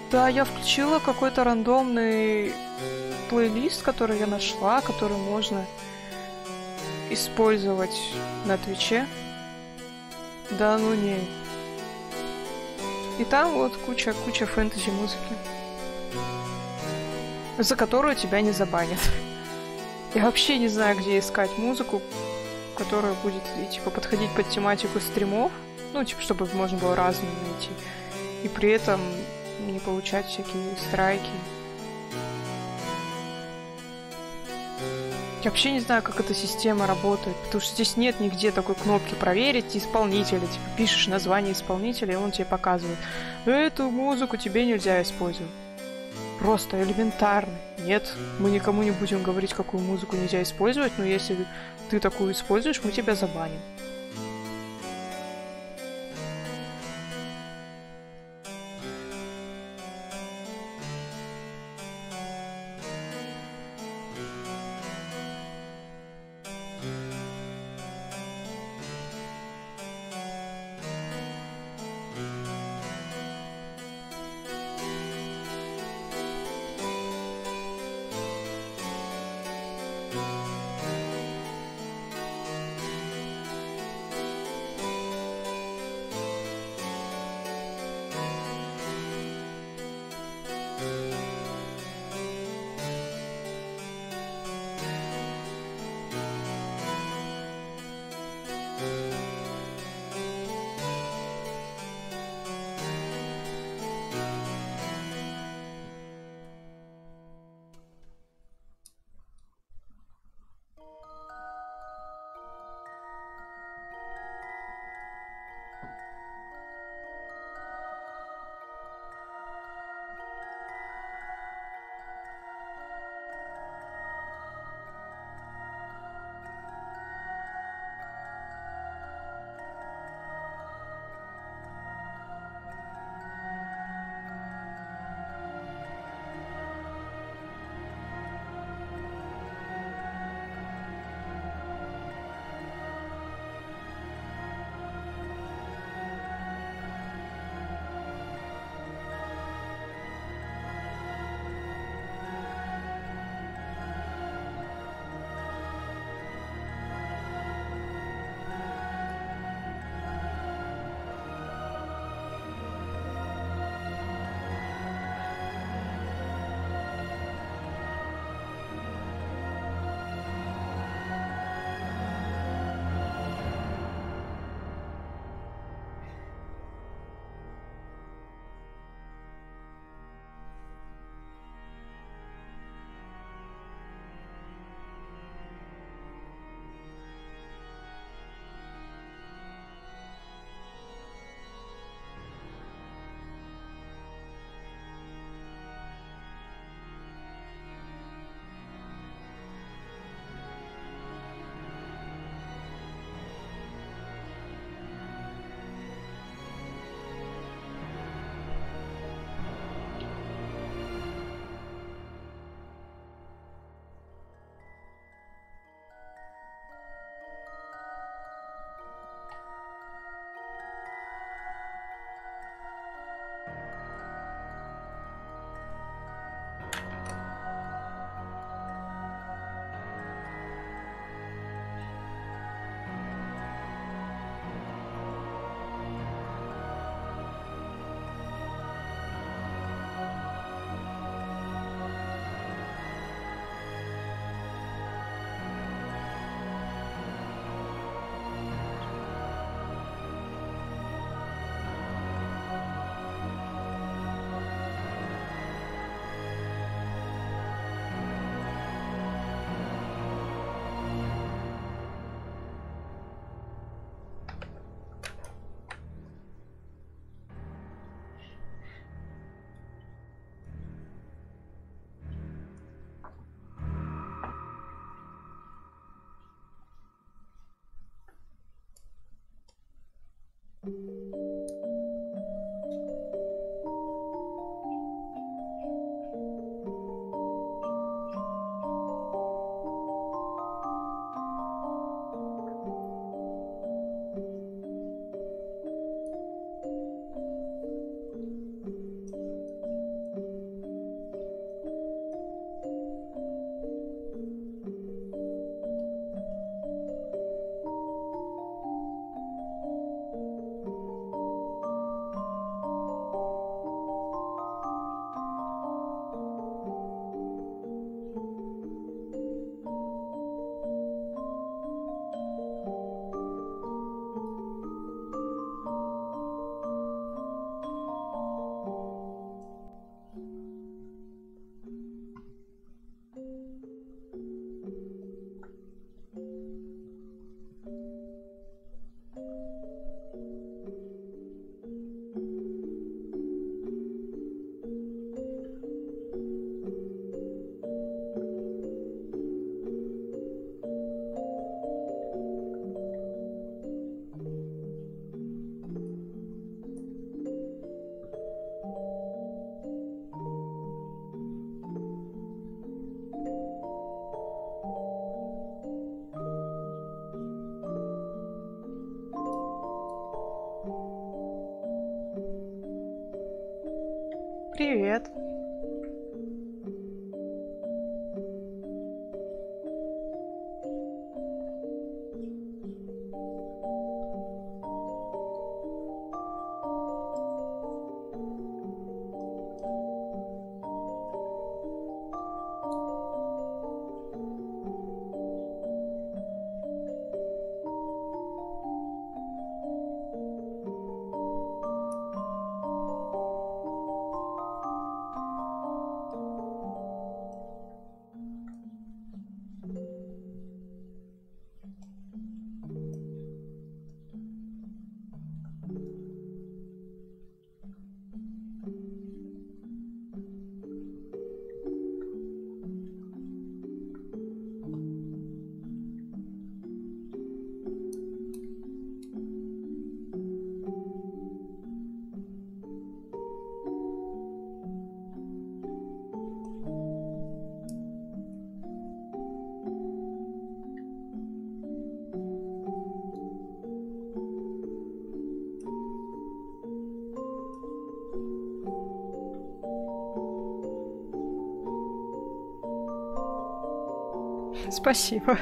Да, я включила какой-то рандомный плейлист, который я нашла, который можно использовать на Твиче. Да ну не. И там вот куча, куча фэнтези музыки, за которую тебя не забанят. Я вообще не знаю, где искать музыку, которая будет, типа, подходить под тематику стримов. Ну, типа, чтобы можно было разную найти. И при этом не получать всякие страйки. Я вообще не знаю, как эта система работает, потому что здесь нет нигде такой кнопки «Проверить исполнителя». Типа, пишешь название исполнителя, и он тебе показывает. Эту музыку тебе нельзя использовать. Просто элементарно. Нет, мы никому не будем говорить, какую музыку нельзя использовать, но если ты такую используешь, мы тебя забаним. Привет. Спасибо.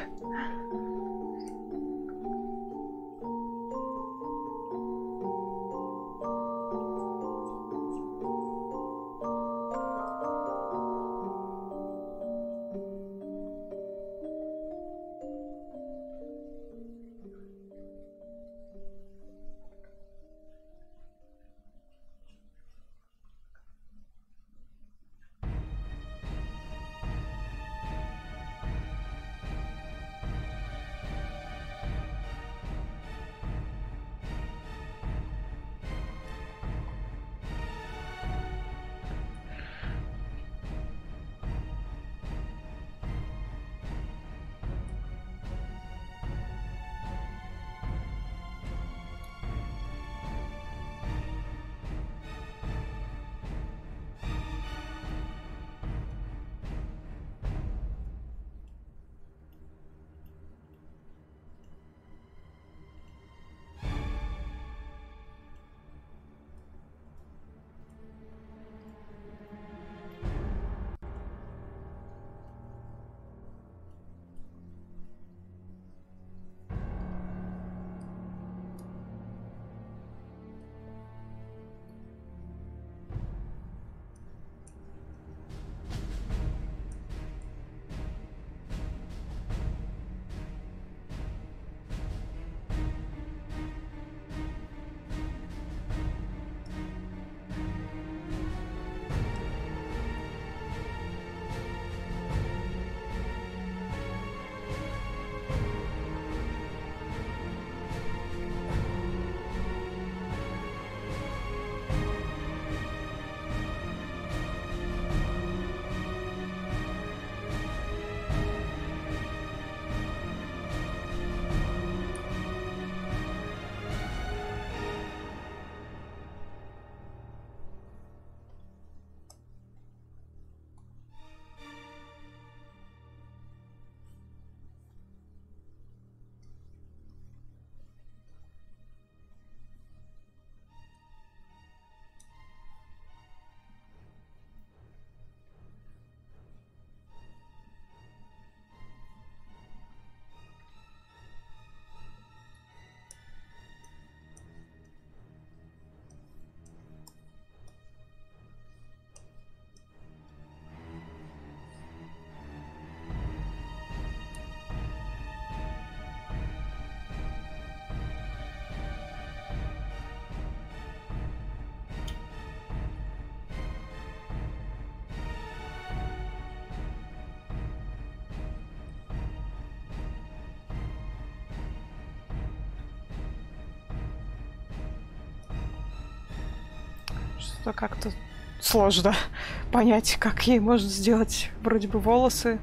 Что как-то сложно понять, как ей можно сделать вроде бы волосы,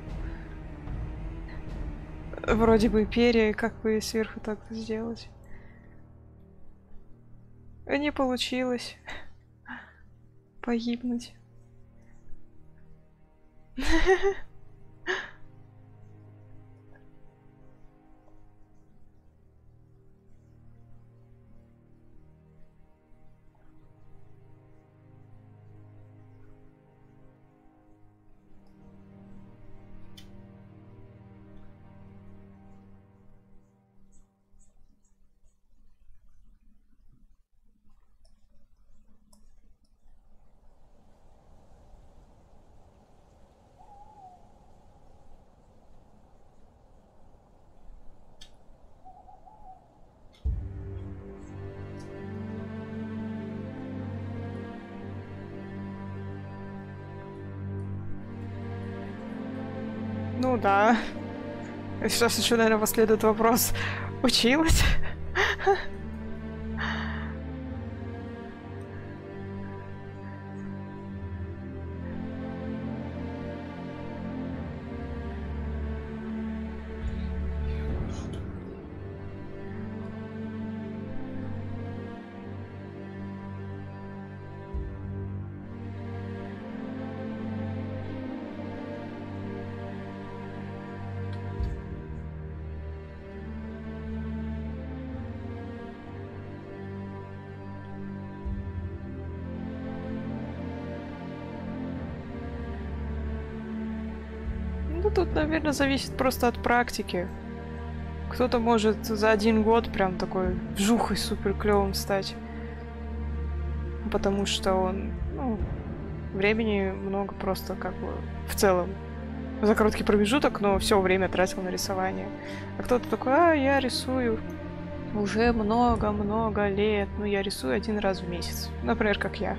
вроде бы перья, и как бы сверху так сделать. Не получилось погибнуть. Ну да. Сейчас еще, наверное, последует вопрос. Училась? Ну, тут, наверное, зависит просто от практики. Кто-то может за один год прям такой вжухой супер клевым стать. Потому что он, ну, времени много просто как бы в целом. За короткий промежуток, но все время тратил на рисование. А кто-то такой, а, я рисую уже много-много лет. Ну, я рисую один раз в месяц. Например, как я.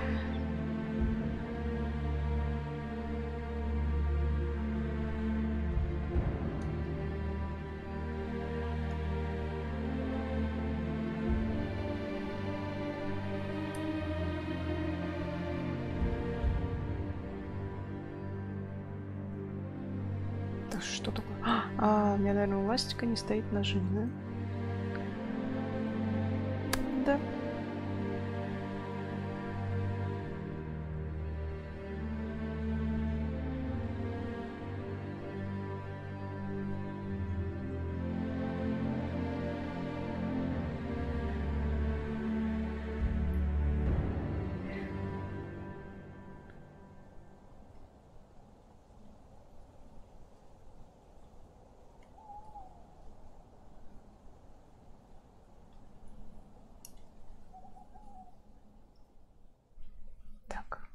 Что такое? А, у меня, наверное, у ластика не стоит нажим, да? Да. Так.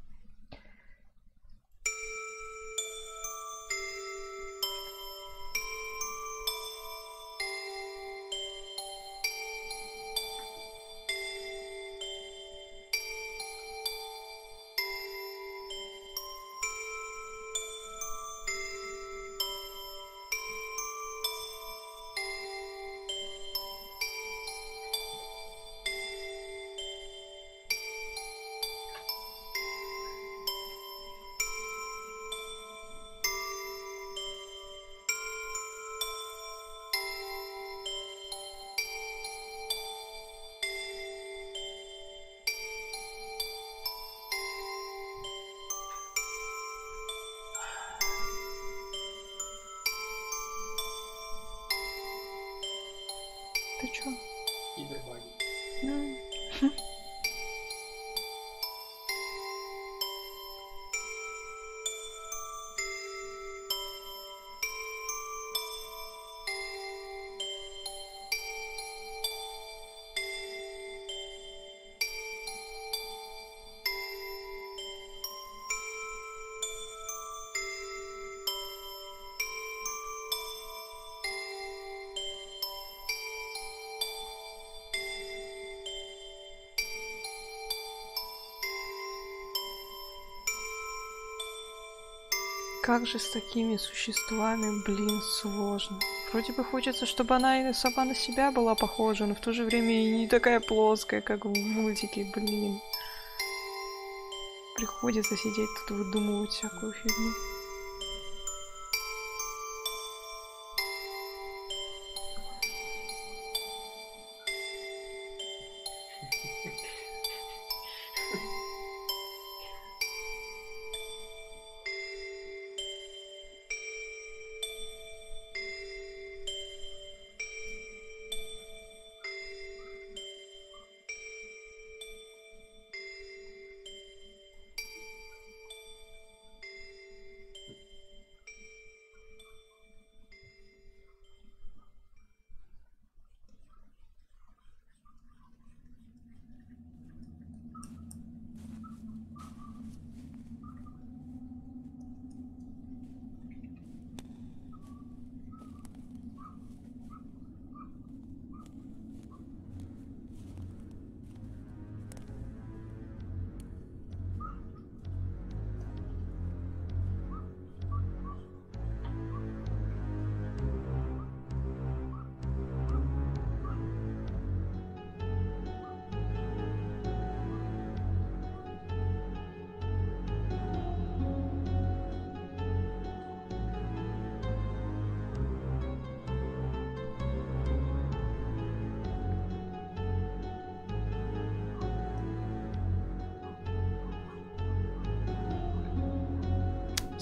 Ты чё? Кибербаги. Ну. Как же с такими существами, блин, сложно. Вроде бы хочется, чтобы она и сама на себя была похожа, но в то же время и не такая плоская, как в мультике, блин. Приходится сидеть тут выдумывать всякую фигню.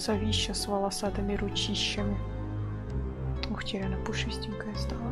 совища с волосатыми ручищами. Ух ты, она пушистенькая стала.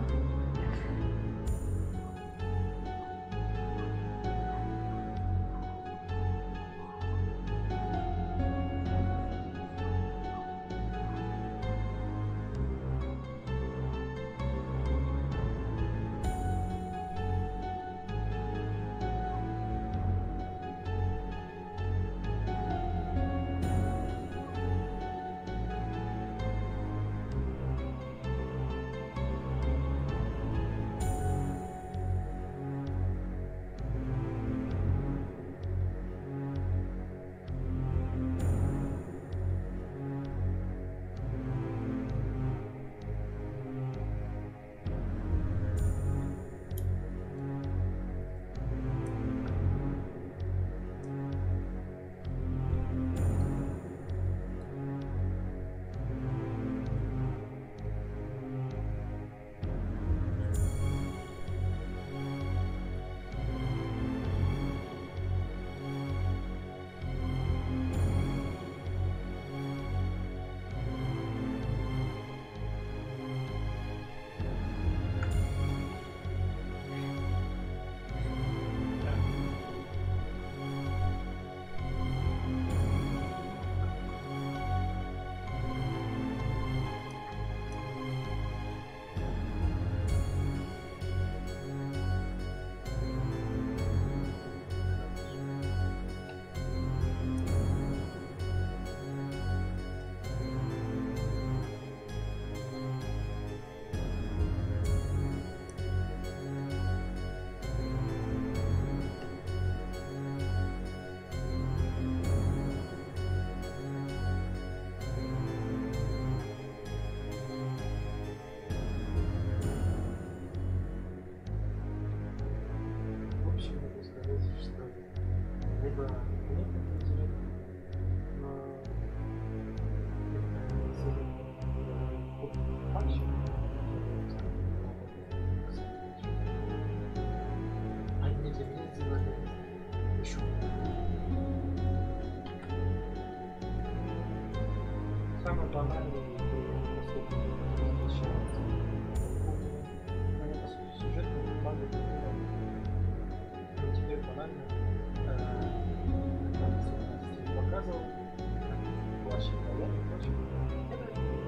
Самый банальный и последний возвращается. Ну, по сути, сюжет банды ну, теперь банально. Как я показывал, плащ и прочее. Это не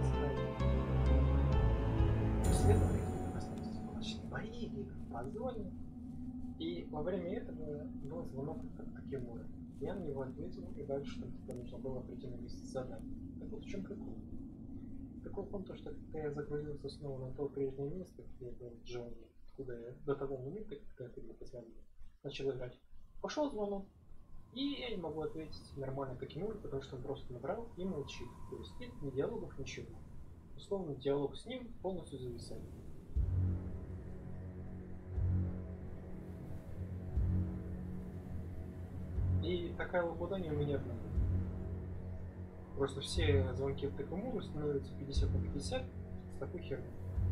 сказать. Следовательно, плащ парили, позвонили. И во время этого был звонок от Такимура. Я на него ответил, и дальше что-то нужно было прийти на место задания. Так вот в чем прикол? Прикол в том, что когда я загрузился снова на то прежнее место, где я был в Джонни, откуда я до того момента, когда ты мне позвонил, начал играть. Пошел звонок, и я не могу ответить нормально Такимуру, потому что он просто набрал и молчит. То есть нет ни диалогов, ничего. Условно, диалог с ним полностью зависает. И такая лабуда не у меня одна. Просто все звонки в Такимуру становятся пятьдесят на пятьдесят с такой херней.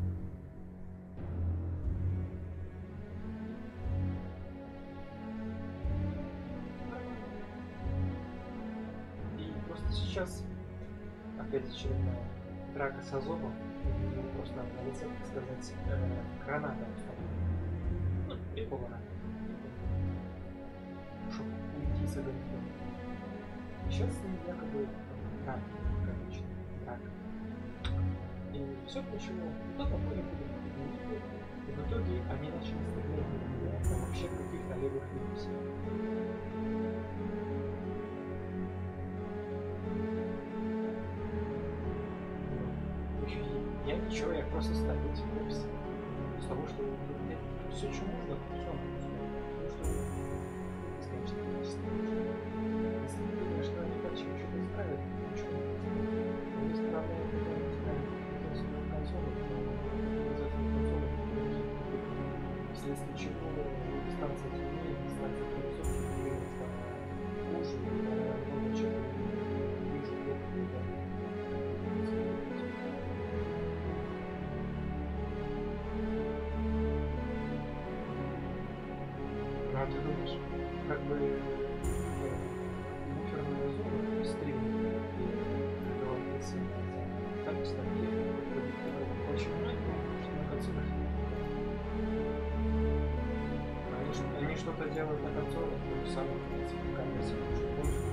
И просто сейчас опять очередная драка с Азовом. Просто на лице, так сказать, э, граната установлена. Ну, и повара. Чтобы уйти с огоньком. Сейчас с ним якобы драка, конечно, драка. И все почему? Кто такой не будет видеть. И в итоге они начали стрелять в меня, а вообще каких-то левых людей. Я ничего, я просто ставил тебе все. С того, что все, что можно, все потому что бесконечно количество. Если ты думаешь, что они хотят что-то исправить, ничего не исправить. Но если правда это не исправить, то свою консоль, то консоль, вследствие чего дистанция темнее, дистанция колесов становится хуже, много чего ближе к этому. А ты думаешь, как бы буферную зону стримить, они что-то делают на консоли, то же самое, в принципе, коммерция очень больше.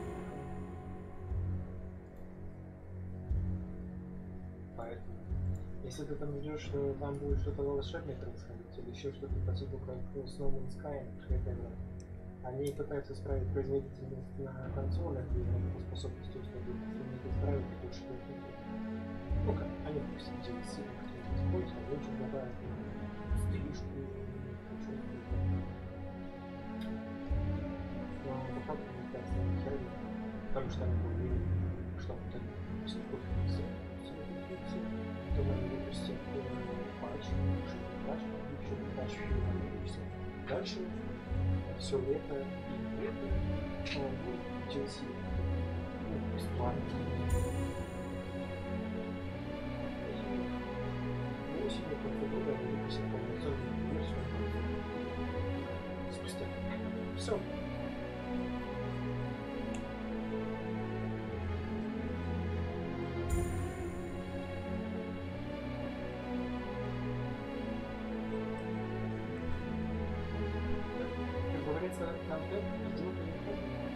Поэтому, если ты там ждешь, что там будет что-то волшебное происходить, или еще что-то по типу как с No Man's Sky, эта игра, они пытаются исправить производительность на консолях и способность установить, они это исправить, и больше не хотят. Ну как, они пусть ди эл си, которые используют, а лучше добавят стрижку, но по факту не кажется, не херня, потому что они были, что вот это все купили, то они выпустят патч, патч, еще патч выпустят. Дальше все лето и лето он будет ди эл си, ну, бесплатно. И осенью в конце года они выпустят полноценную версию спустя. Все. Контент идет легко.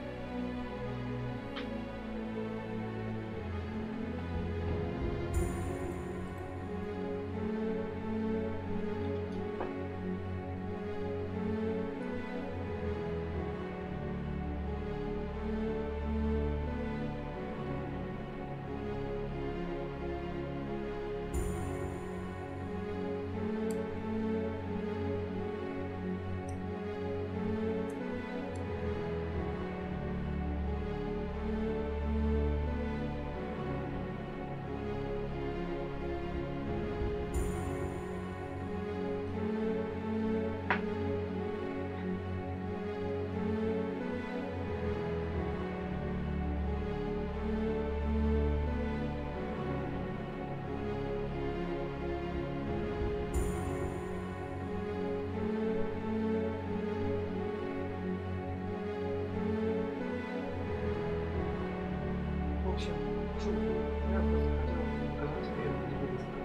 В общем, шутку. Я просто хотел показать тебе это не быстро.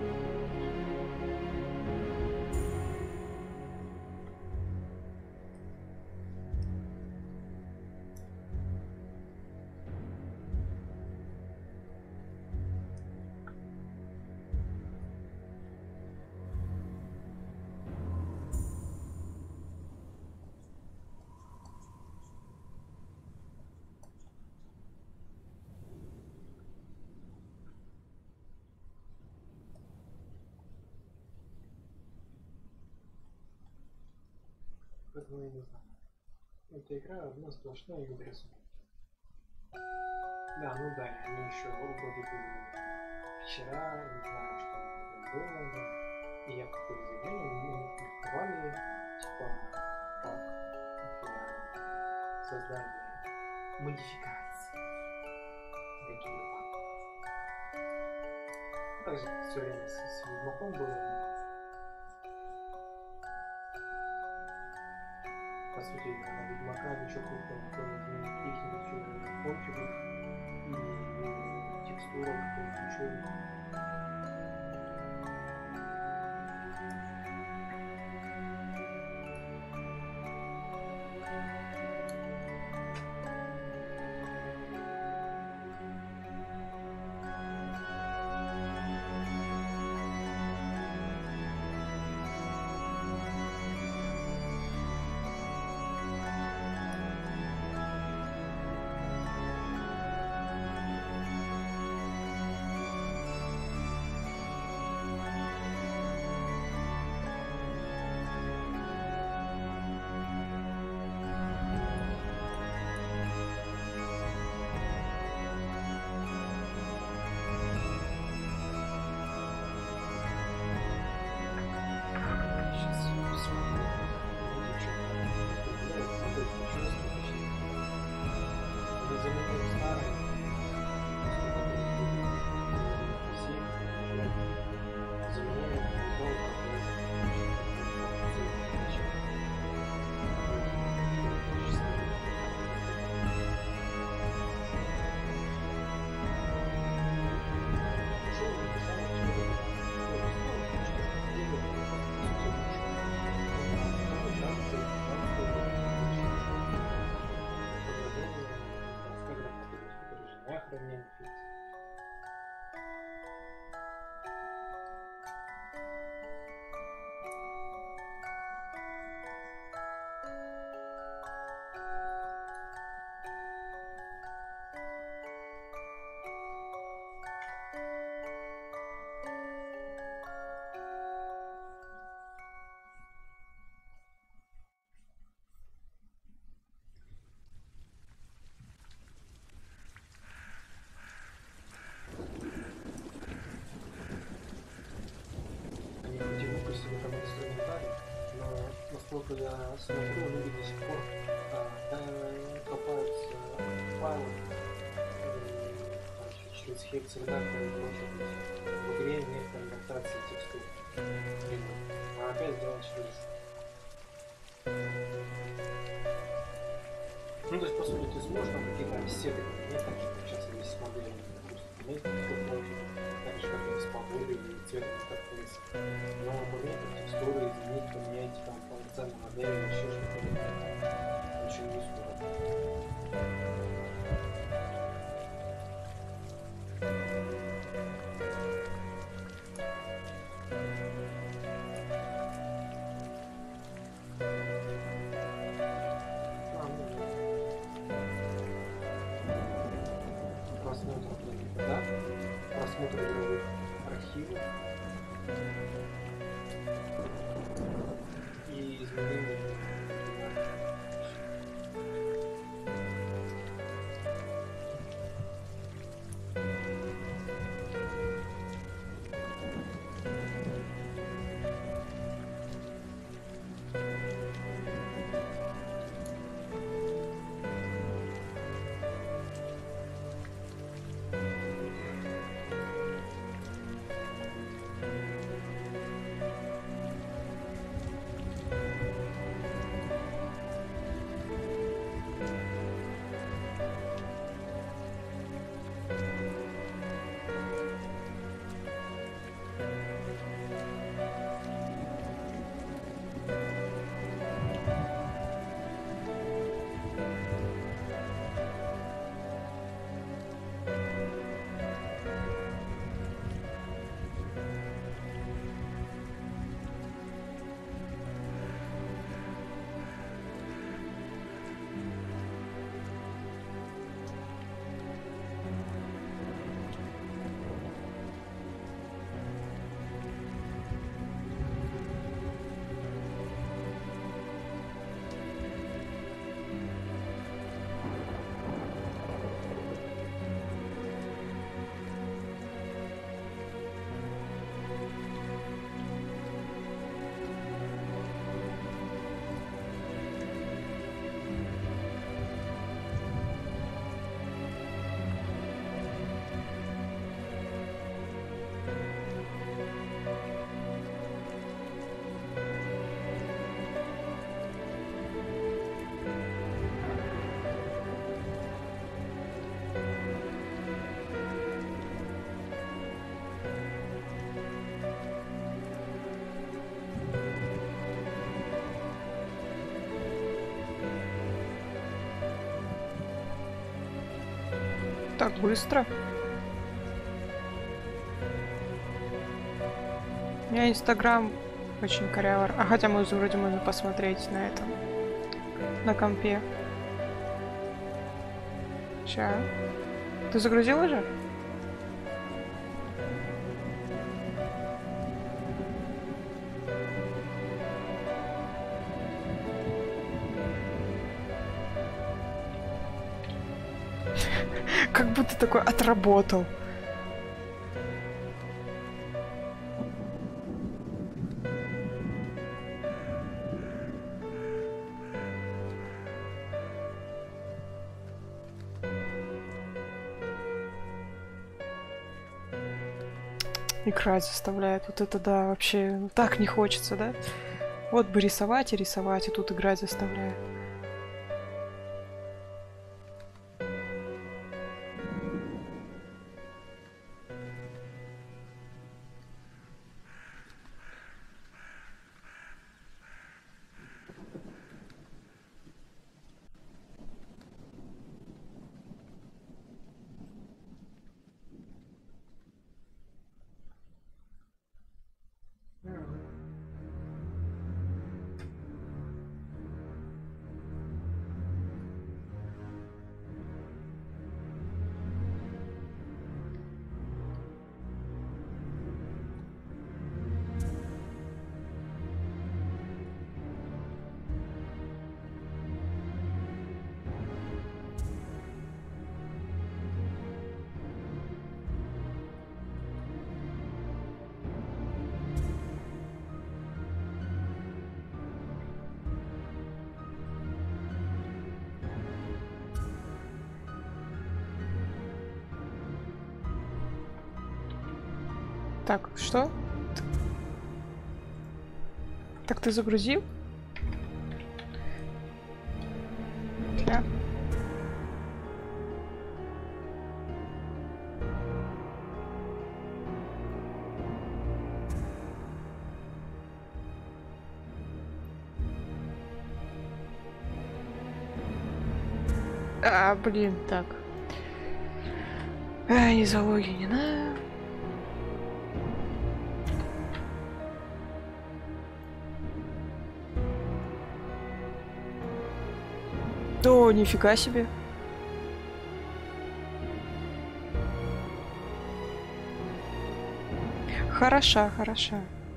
Поэтому я не знаю. Эта игра одна сплошная интересная. Да, ну да, и они еще вроде бы вчера, не знаю, что это было, и я какое-то заявление, мы публиковали, типа, как для создания модификации для Киберпанка. Также все время с, с Ведьмаком было. По сути, на Ведьмака ничего крупного, кроме каких-нибудь кончиков и текстурок, ничего. какой там инструментарий, но насколько я смотрю, люди до сих пор а, да, копаются в файлах, и, там, через хекс редактор и прочее. То есть в игре нет конвертации текстур. А опять делать что-то. Ну, то есть, по сути, ты сможешь там какие-то офсеты поменять, так же, как сейчас есть модели, допустим, поменять какой-то мультик, так же, как и с погодой и цветом интерфейса. Но поменять там текстуры, изменить, поменять там полноценную модель или еще что-то, очень не скоро. Просмотр каких-то дат, просмотр игровых архивов и изменение. Так быстро. У меня Инстаграм очень коряво. А хотя мы вроде можно посмотреть на этом. На компе. Ща. Ты загрузил уже? Как будто такой отработал. Играть заставляет. Вот это да, вообще так не хочется, да? Вот бы рисовать и рисовать, и тут играть заставляет. Так, что? Так ты загрузил? Да. А, блин, так. А, не залоги, не надо. О, нифига себе. Хороша, хороша.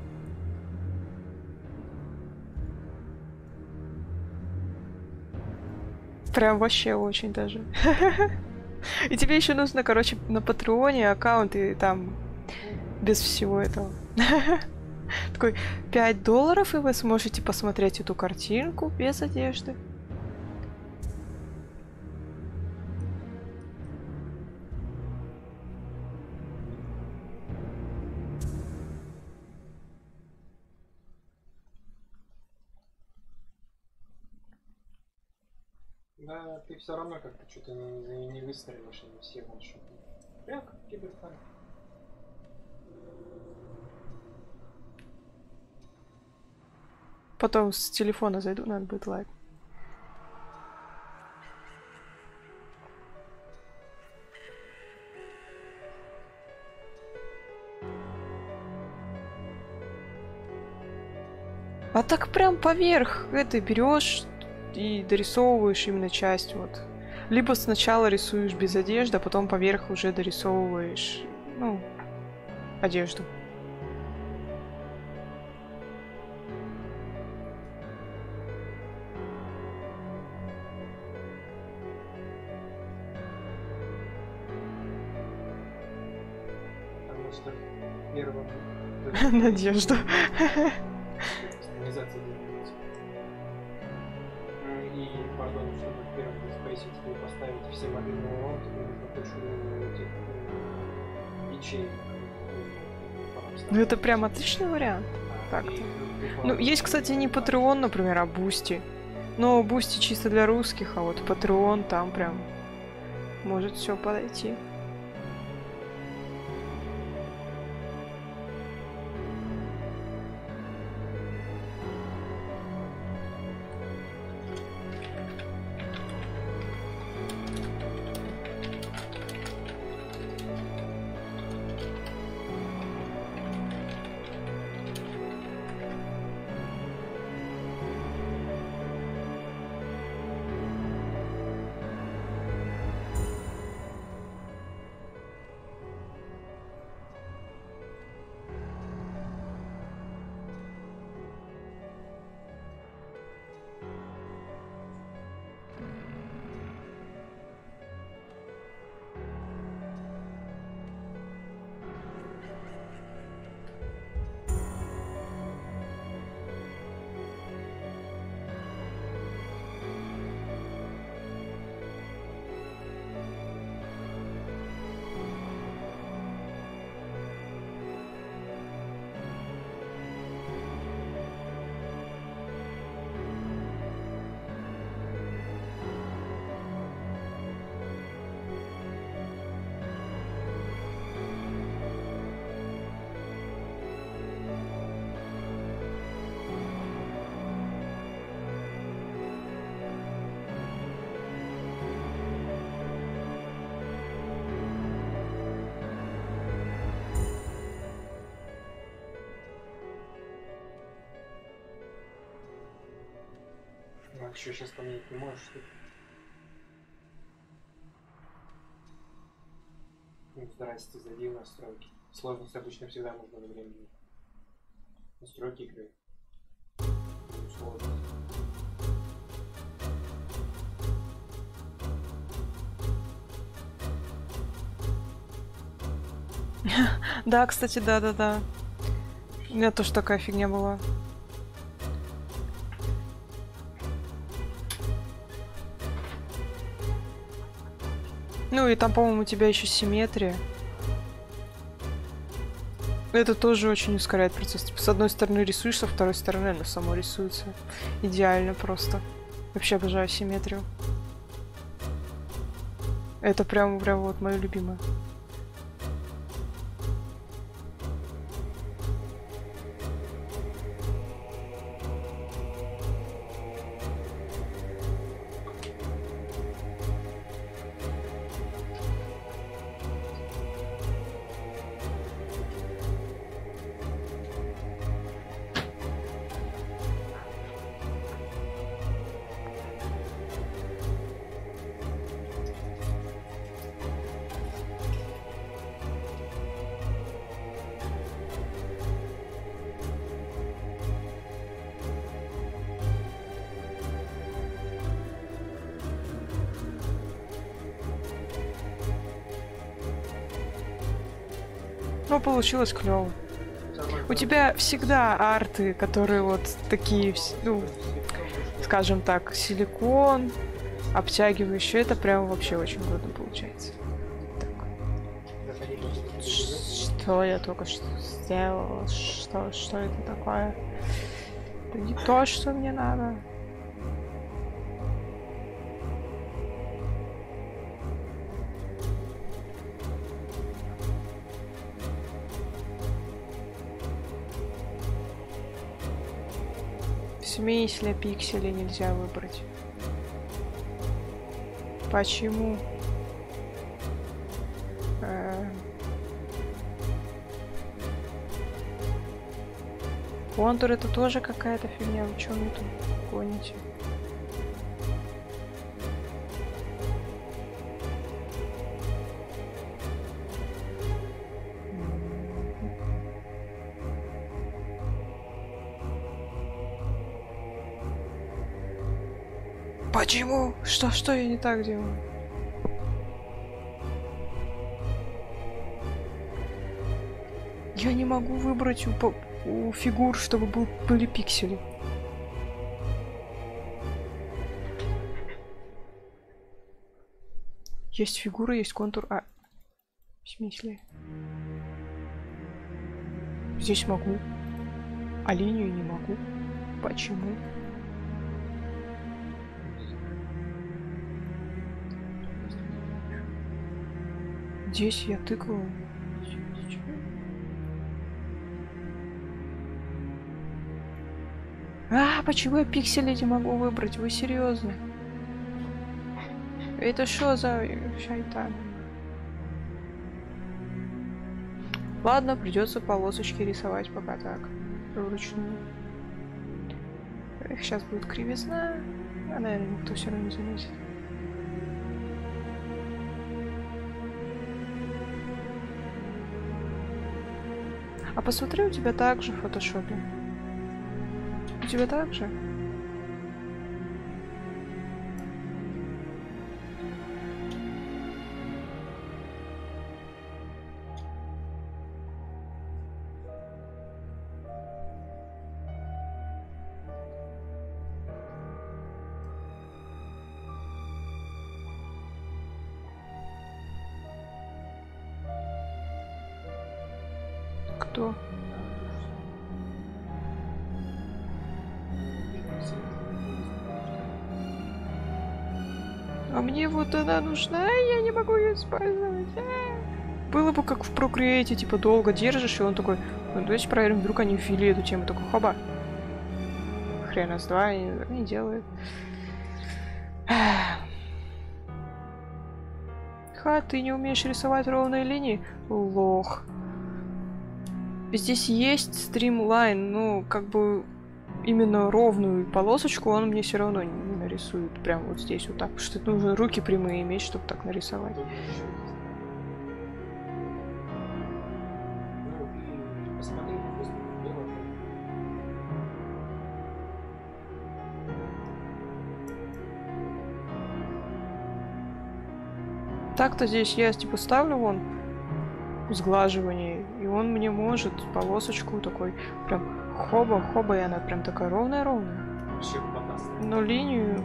Прям вообще очень даже. И тебе еще нужно, короче, на Патреоне аккаунт и там без всего этого. Такой пять долларов, и вы сможете посмотреть эту картинку без одежды. Да, ты все равно как-то что-то не, не выстрелишь, они все маршруты. Прям как киберпанк. Потом с телефона зайду, надо будет лайк. А так прям поверх это берешь и дорисовываешь именно часть вот. Либо сначала рисуешь без одежды, а потом поверх уже дорисовываешь, ну, одежду. Потому что первым... Надежду. Кастомизация делается. И, пардон, чтобы в первом дисплейсе тебе поставить все мобильные урон, тебе нужно кучу этих ячеек. Ну это прям отличный вариант. Так-то. Ну, есть, кстати, не Patreon, например, а Boosty. Но Boosty чисто для русских, а вот Patreon там прям может все подойти. А что, сейчас поменять не можешь, что ли? Ну, здрасте, зайди в настройки. Сложность обычно всегда нужно во время. Настройки игры. Сложность. Да, кстати, да-да-да. У меня тоже такая фигня была. Ну и там, по-моему, у тебя еще симметрия. Это тоже очень ускоряет процесс. Типа, с одной стороны рисуешь, со второй стороны оно само рисуется. Идеально просто. Вообще обожаю симметрию. Это прям, прям вот мое любимое. Ну, получилось клево. У тебя всегда арты, которые вот такие, ну, скажем так, силикон, обтягивающие, это прям вообще очень круто получается. Так. Что я только что сделала? Что, что это такое? Это не то, что мне надо. В смысле пиксели нельзя выбрать? Почему? Э-э- Контур это тоже какая-то фигня. Вы чё мне тут гоните? Почему? Что, что я не так делаю? Я не могу выбрать у, у фигур, чтобы был, были пиксели. Есть фигура, есть контур. А, в смысле? Здесь могу, а линию не могу. Почему? Здесь я тыкаю. А, почему я пиксели не могу выбрать? Вы серьезно? Это что за шайтан? Ладно, придется полосочки рисовать пока так. Вручную. Эх, сейчас будет кривизна. А, наверное, никто все равно не заметит. А посмотри, у тебя так же в фотошопе. У тебя так же? Кто? А мне вот она нужна, и я не могу ее использовать. А-а-а. Было бы как в Procreate, типа долго держишь, и он такой, ну давайте проверим, вдруг они ввели эту тему. Такой, хоба. Хрена с два, и не делает. Ха, ты не умеешь рисовать ровные линии? Лох. Здесь есть стримлайн, ну, как бы именно ровную полосочку он мне все равно не нарисует. Прям вот здесь вот так. Потому что нужно руки прямые иметь, чтобы так нарисовать. Так-то здесь я типа ставлю вон сглаживание, и он мне может полосочку такой прям хоба-хоба, и она прям такая ровная-ровная. Но линию...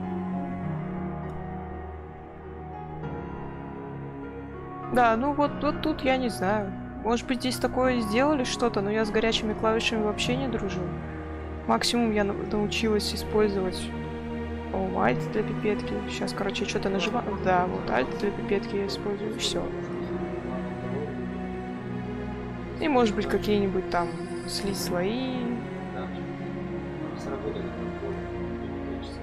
Да, ну вот, вот тут я не знаю. Может быть, здесь такое сделали что-то, но я с горячими клавишами вообще не дружу. Максимум я научилась использовать О, Alt для пипетки. Сейчас, короче, что-то нажимаю. Да, вот Alt для пипетки я использую. Все. И, может быть, какие-нибудь там слить слои. Да, сработает комфорт, не хочется.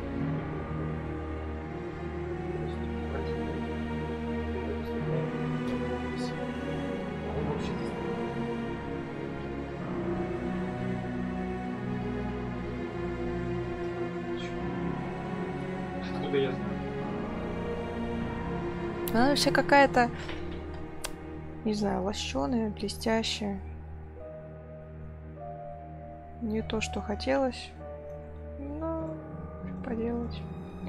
Откуда я знаю? Она вся какая-то, не знаю, лощеная, блестящая. Не то, что хотелось, но что поделать.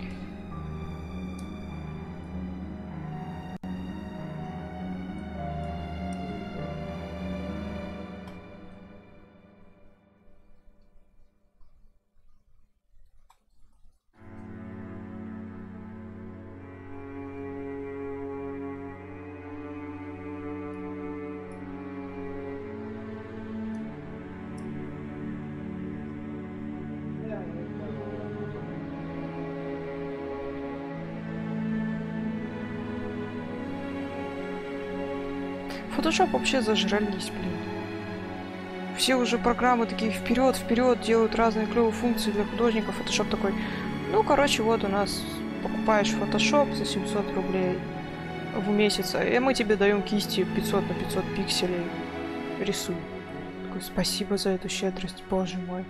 Photoshop вообще зажрались, блин. Все уже программы такие вперед, вперед делают разные клевые функции для художников. Photoshop такой, ну, короче, вот у нас покупаешь Photoshop за семьсот рублей в месяц, и мы тебе даем кисти пятьсот на пятьсот пикселей. Рисуй. Такой, спасибо за эту щедрость, боже мой.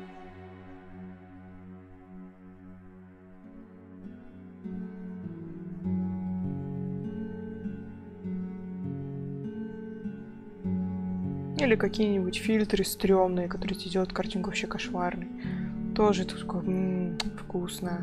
Или какие-нибудь фильтры стрёмные, которые тебе делают картинку вообще кошмарной. Тоже такое, м-м, вкусно.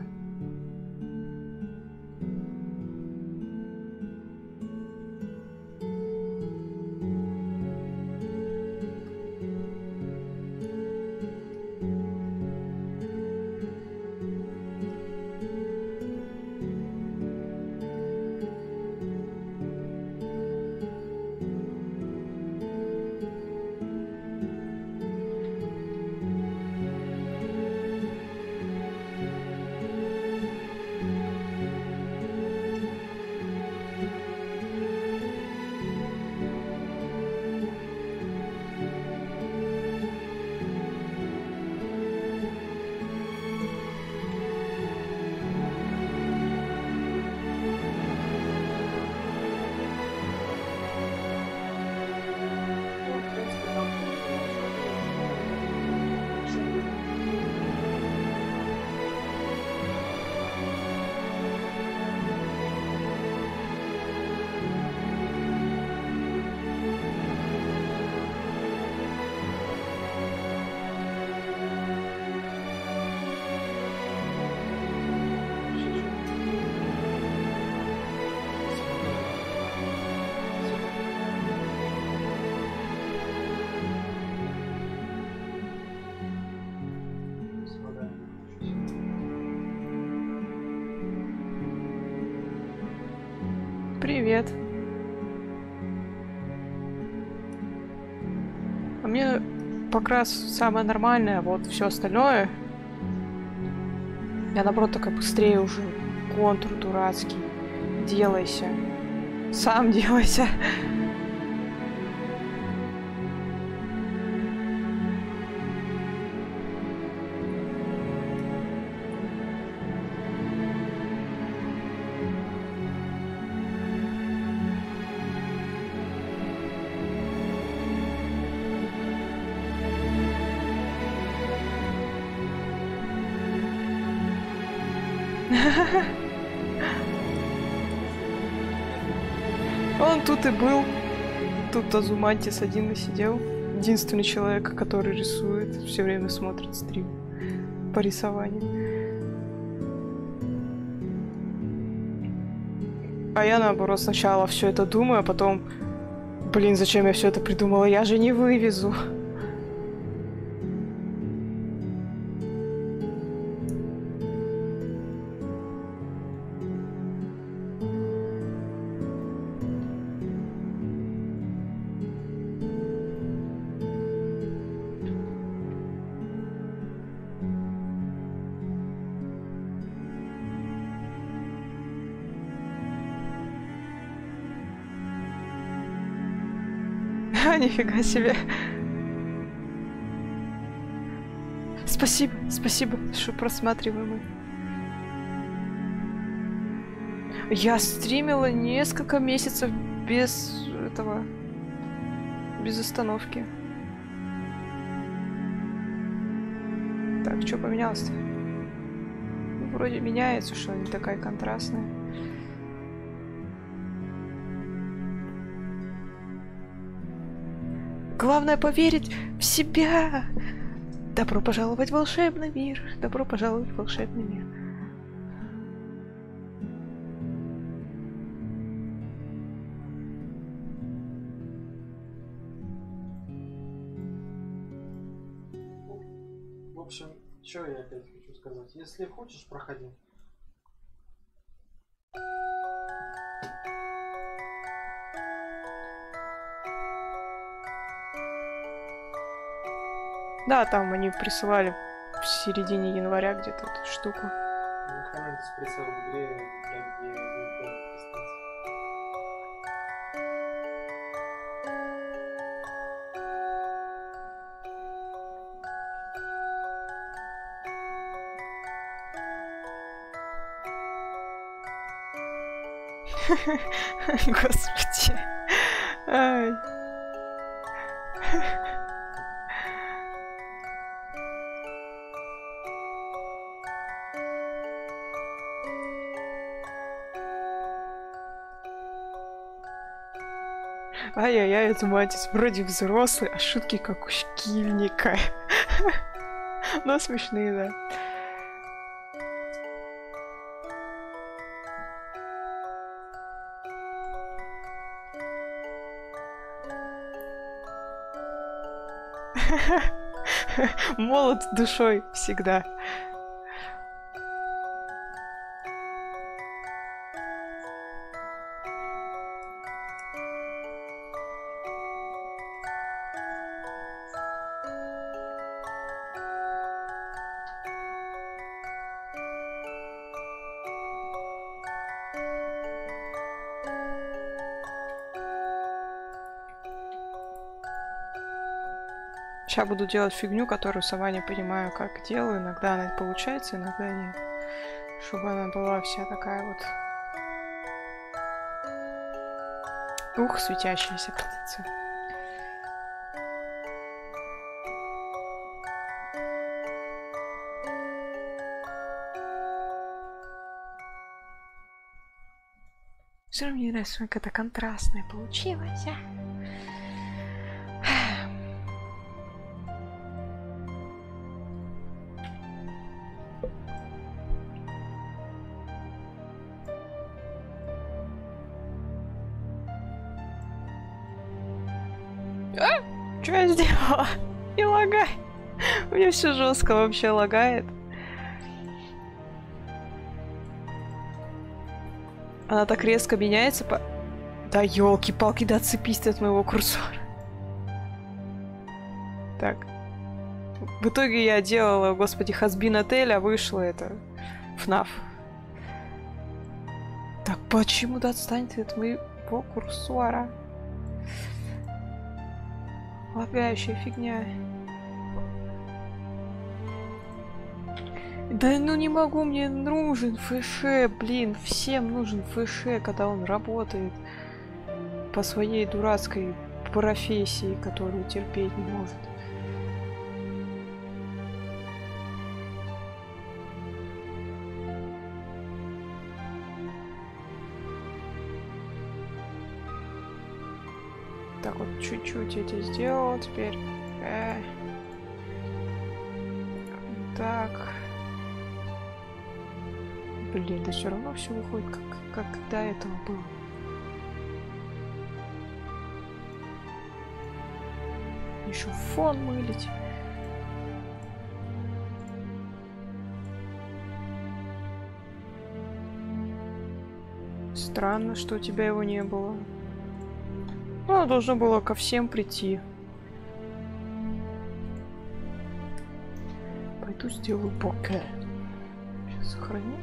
Привет. А мне покрас самое нормальное, вот все остальное. Я наоборот такая быстрее уже. Контур дурацкий. Делайся. Сам делайся. Он тут и был. Тут Азумантис один и сидел. Единственный человек, который рисует, все время смотрит стрим по рисованию. А я наоборот сначала все это думаю, а потом, блин, зачем я все это придумала? Я же не вывезу. Нифига себе. Спасибо, спасибо, что просматриваемый. Я стримила несколько месяцев без этого, без остановки. Так, что поменялось-то? Ну, вроде меняется, что не такая контрастная. Главное поверить в себя. Добро пожаловать в волшебный мир. Добро пожаловать в волшебный мир. В общем, что я опять хочу сказать. Если хочешь, проходи. Да, там они присылали в середине января где-то эту штуку. Нахрена ты прицел в игре, блядь, где будет дистанция. Господи. Ай. Ай-яй-яй, это мать, вроде взрослый, а шутки как у шкильника. Но смешные, да. Молод душой всегда. Сейчас буду делать фигню, которую сама не понимаю, как делаю. Иногда она получается, иногда нет. Чтобы она была вся такая вот... Ух, светящаяся птица. Все равно мне нравится, как это контрастное получилось, а? Что я сделала? Не лагай. У меня все жестко вообще лагает. Она так резко меняется по... Да елки-палки, да отцепись ты от моего курсора. Так. В итоге я делала, господи, Хазбин Отель, а вышло это... ФНАФ. Так почему да отстань ты от моего курсора? Лагающая фигня. Да ну не могу, мне нужен ФШ, блин, всем нужен ФШ, когда он работает по своей дурацкой профессии, которую терпеть не может. Так вот, чуть-чуть это сделала теперь. Э. Так. Блин, да все равно все выходит, как, как до этого было. Еще фон мылить. Странно, что у тебя его не было. Ну, оно должно было ко всем прийти. Пойду сделаю пока. Сейчас сохраню.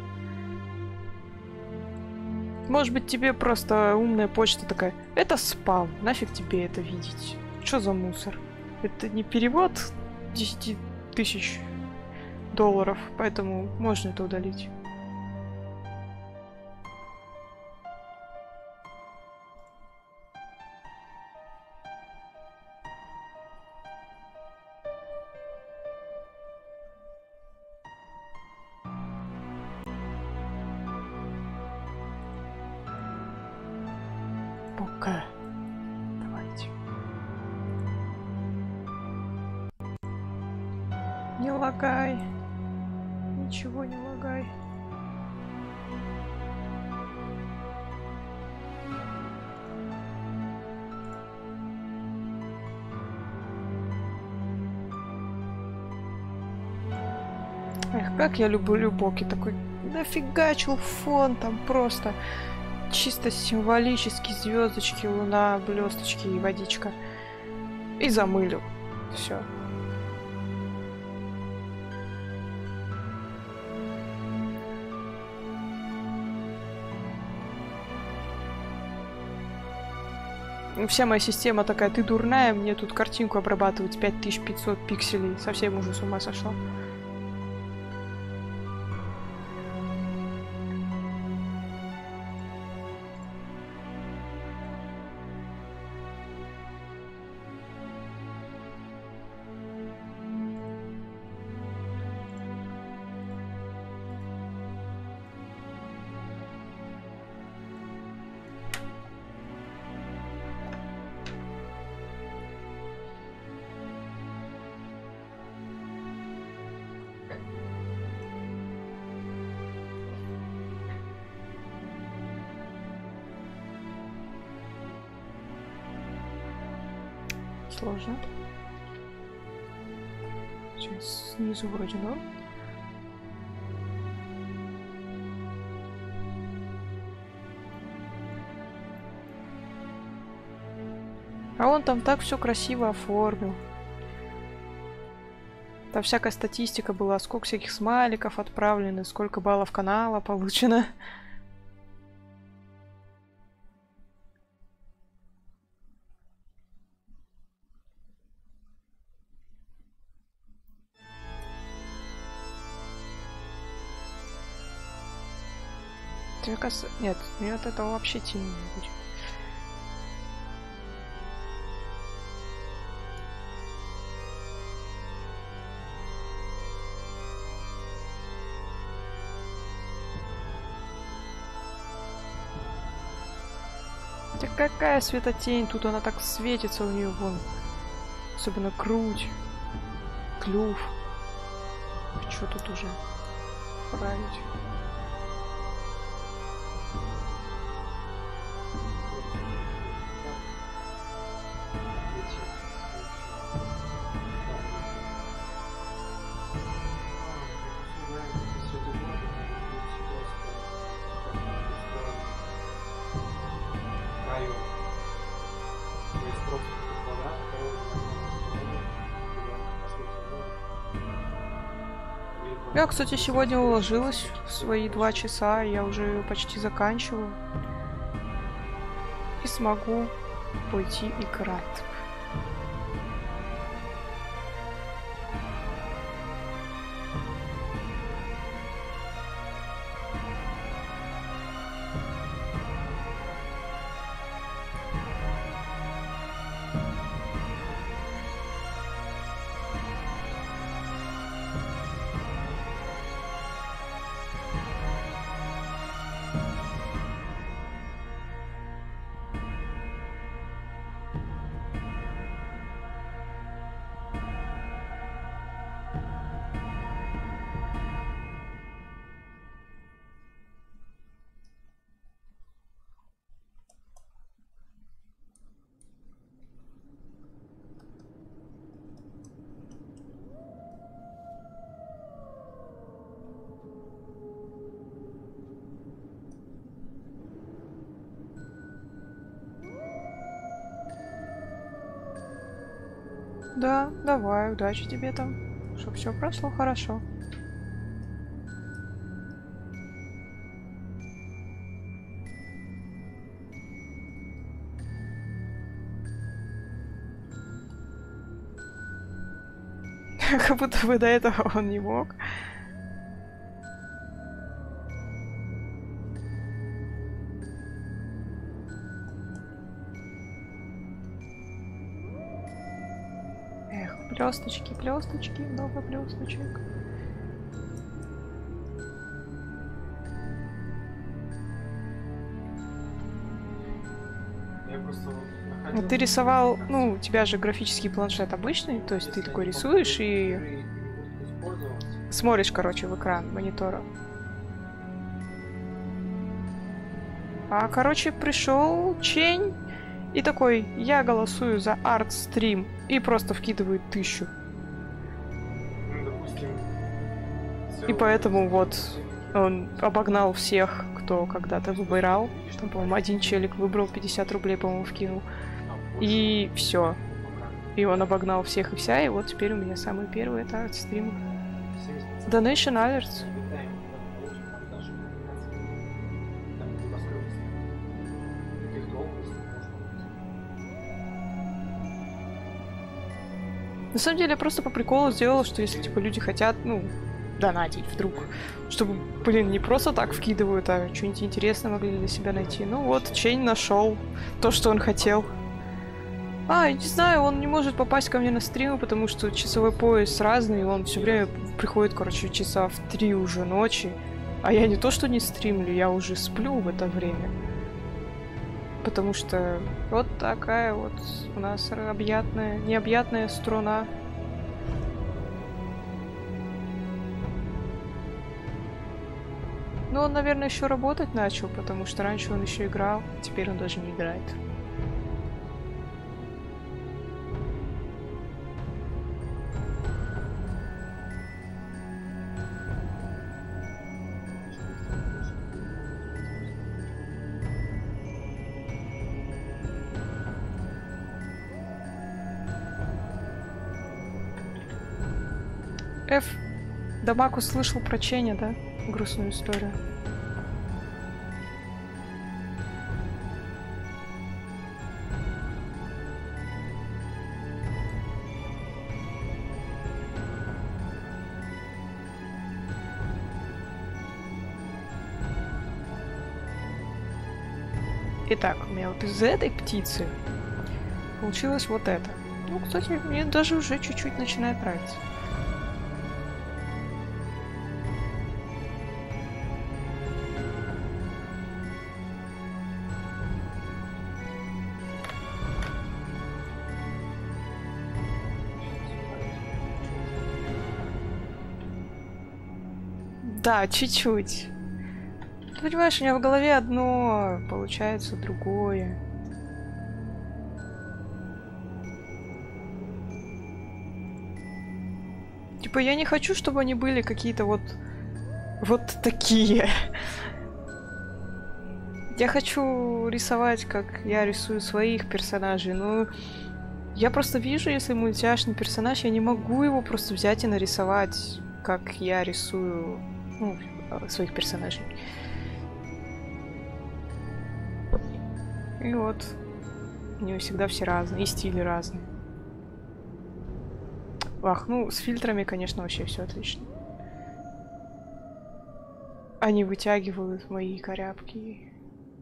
Может быть, тебе просто умная почта такая: это спам, нафиг тебе это видеть. Что за мусор? Это не перевод десять тысяч долларов, поэтому можно это удалить. Пока. Давайте. Не лагай. Ничего не лагай. Эх, как я люблю боки. Такой нафигачил фон там просто. Чисто символически звездочки, луна, блесточки и водичка. И замылил. Все. Вся моя система такая, ты дурная, мне тут картинку обрабатывать пять тысяч пятьсот пикселей. Совсем уже с ума сошла. Сложно. Сейчас снизу вроде норм. А он там так все красиво оформил. Там всякая статистика была, сколько всяких смайликов отправлено, сколько баллов канала получено. Мне кажется... Нет, мне от этого вообще тени не будет. Да какая светотень? Тут она так светится у нее вон. Особенно грудь, клюв. Что тут уже править? Я, кстати, сегодня уложилась в свои два часа, я уже почти заканчиваю. И смогу пойти играть. Да, давай, удачи тебе там, чтобы все прошло хорошо. Как будто бы до этого он не мог. Эх, блесточки, блесточки, много блесточек. Я просто вот Ну, находил ты рисовал, как ну, у тебя же графический планшет обычный, то есть ты если такой они рисуешь попробуют и игры не будут использоваться, смотришь, короче, в экран монитора. А, короче, пришел Чень и такой, я голосую за арт-стрим, и просто вкидывает тысячу. ну, допустим, И целый поэтому вот рисунок, он обогнал всех, кто когда-то выбирал. видишь, Там, там по-моему, один челик выбрал, пятьдесят рублей, по-моему, вкинул. там И больше все. пока И он обогнал всех и вся, и вот теперь у меня самый первый это арт-стрим. семьдесят процентов Donation Alerts. обитаемых, там, очень там даже коммуникации. Там небоскребы стоят. В каких-то областях можно На самом деле, я просто по приколу сделала, что если, типа, люди хотят, ну, донатить вдруг, чтобы, блин, не просто так вкидывают, а что-нибудь интересное могли для себя найти. Ну вот, Чейн нашел то, что он хотел. А, я не знаю, он не может попасть ко мне на стримы, потому что часовой пояс разный, и он все время приходит, короче, часа в три уже ночи. А я не то, что не стримлю, я уже сплю в это время. Потому что вот такая вот у нас объятная, необъятная струна. Ну, он, наверное, еще работать начал, потому что раньше он еще играл, теперь он даже не играет. Ф. Дамак услышал про Ченя, да? Грустную историю. Итак, у меня вот из этой птицы получилось вот это. Ну, кстати, мне даже уже чуть-чуть начинает нравиться. Да, чуть-чуть. Ты понимаешь, у меня в голове одно, получается другое. Типа, я не хочу, чтобы они были какие-то вот... Вот такие. Я хочу рисовать, как я рисую своих персонажей, но... Я просто вижу, если мультяшный персонаж, я не могу его просто взять и нарисовать, как я рисую, ну, своих персонажей. И вот. Они всегда все разные, и стили разные. Ах, ну, с фильтрами, конечно, вообще все отлично. Они вытягивают мои корябки.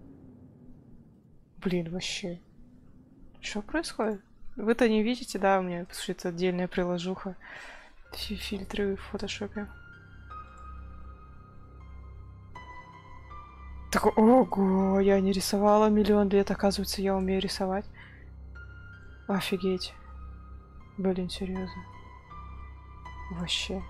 Блин, вообще. Что происходит? Вы-то не видите, да, у меня, потому что это отдельная приложуха. Все фильтры в фотошопе. Так, ого, я не рисовала миллион лет, оказывается, я умею рисовать. Офигеть. Блин, серьезно. Вообще.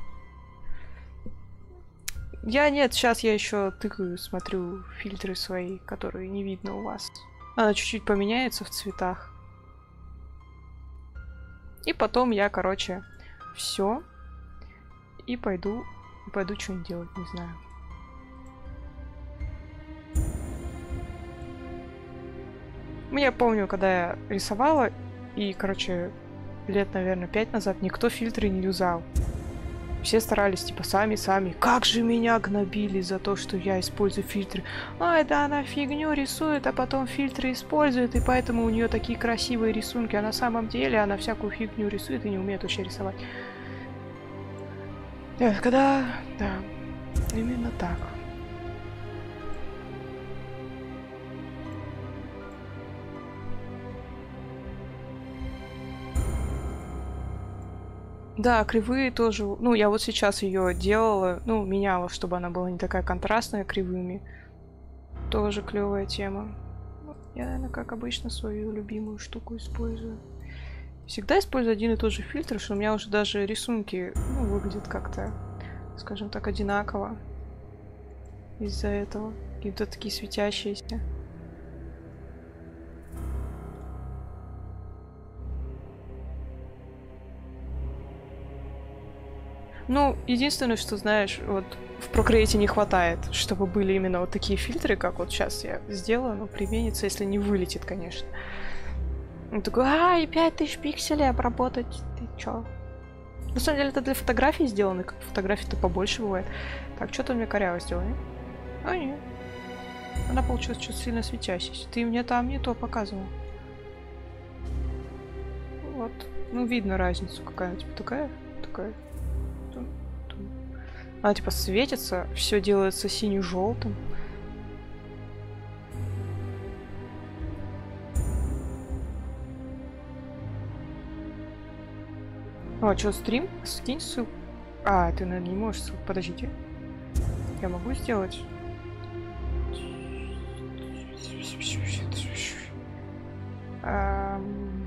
Я нет, сейчас я еще тыкаю, смотрю фильтры свои, которые не видно у вас. Она чуть-чуть поменяется в цветах. И потом я, короче, все. И пойду, пойду что-нибудь делать, не знаю. Я помню, когда я рисовала, и, короче, лет, наверное, пять назад никто фильтры не юзал. Все старались, типа, сами-сами. Как же меня гнобили за то, что я использую фильтры. Ай, да она фигню рисует, а потом фильтры использует, и поэтому у нее такие красивые рисунки. А на самом деле она всякую фигню рисует и не умеет вообще рисовать. Э, когда... Да, именно так. Да, кривые тоже. Ну, я вот сейчас ее делала, ну, меняла, чтобы она была не такая контрастная кривыми. Тоже клевая тема. Я, наверное, как обычно, свою любимую штуку использую. Всегда использую один и тот же фильтр, что у меня уже даже рисунки, ну, выглядят как-то, скажем так, одинаково. Из-за этого. Какие-то такие светящиеся. Ну, единственное, что, знаешь, вот в Procreate не хватает, чтобы были именно вот такие фильтры, как вот сейчас я сделаю, но применится, если не вылетит, конечно. Он такой, а, и пять тысяч пикселей обработать, ты чё? На самом деле это для фотографий сделано, как фотографий-то побольше бывает. Так, что-то мне коряво сделали. А, нет. Она получилась что-то сильно светящаяся. Ты мне там не то показывал. Вот. Ну, видно разницу какая. Типа такая, такая. Она типа светится, все делается сине-желтым. А, что, стрим? Скинь ссылку. А, ты, наверное, не можешь ссылку. Подождите. Я могу сделать. Ам...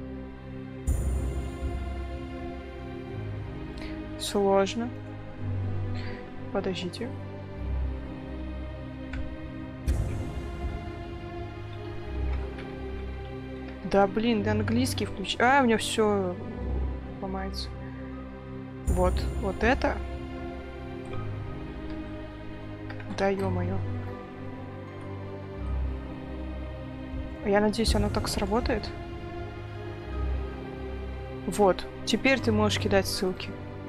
Сложно. Подождите. Да, блин, да английский включи. А, у меня все ломается. Вот, вот это. Да, ё-моё. Я надеюсь, оно так сработает. Вот, теперь ты можешь кидать ссылки.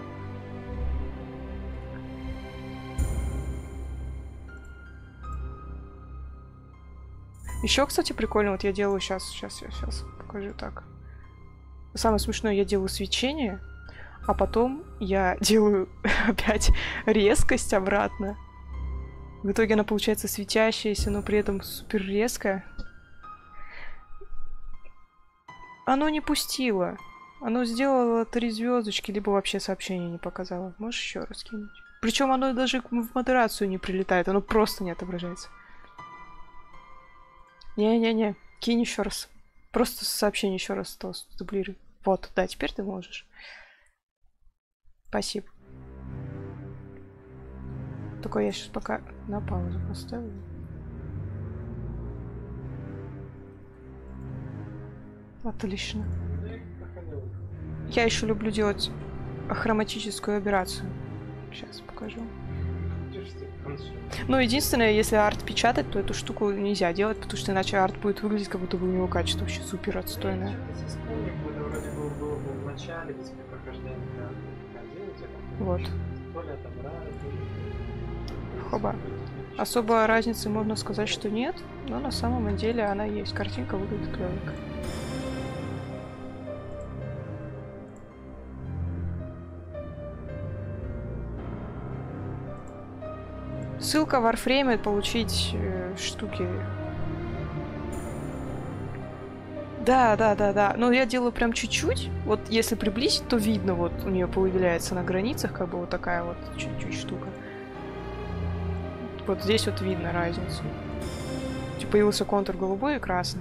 Еще, кстати, прикольно, вот я делаю сейчас, сейчас, я сейчас покажу так. Самое смешное, я делаю свечение, а потом я делаю опять резкость обратно. В итоге она получается светящаяся, но при этом супер резкая. Оно не пустило. Оно сделало три звездочки, либо вообще сообщение не показало. Можешь еще раз кинуть? Причем оно даже в модерацию не прилетает, оно просто не отображается. Не-не-не, кинь еще раз. Просто сообщение еще раз то дублируй. Вот, да, теперь ты можешь. Спасибо. Только я сейчас пока на паузу поставлю. Отлично. Я еще люблю делать хроматическую операцию. Сейчас покажу. Ну, единственное, если арт печатать, то эту штуку нельзя делать, потому что иначе арт будет выглядеть, как будто бы у него качество вообще супер отстойное. Вот. Хоба. Особо разницы можно сказать, что нет, но на самом деле она есть. Картинка выглядит клёвенько. Ссылка в Warframe получить э, штуки. Да, да, да, да. Но я делаю прям чуть-чуть. Вот если приблизить, то видно, вот у нее появляется на границах как бы вот такая вот чуть-чуть штука. Вот здесь вот видно разницу. Типа появился контур голубой и красный.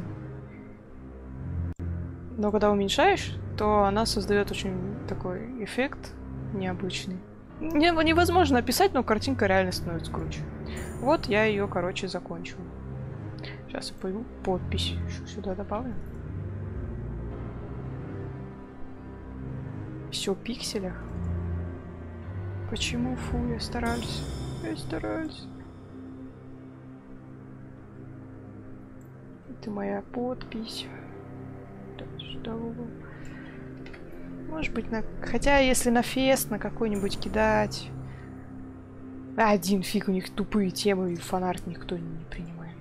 Но когда уменьшаешь, то она создает очень такой эффект необычный. Не, невозможно описать, но картинка реально становится круче. Вот я ее, короче, закончила. Сейчас я пойду подпись еще сюда добавлю. Все в пикселях. Почему? Фу, я стараюсь. Я стараюсь. Это моя подпись. Так, сюда в угол. Может быть, на... Хотя, если на фест, на какой-нибудь кидать... А, один фиг, у них тупые темы, и фанарт никто не принимает.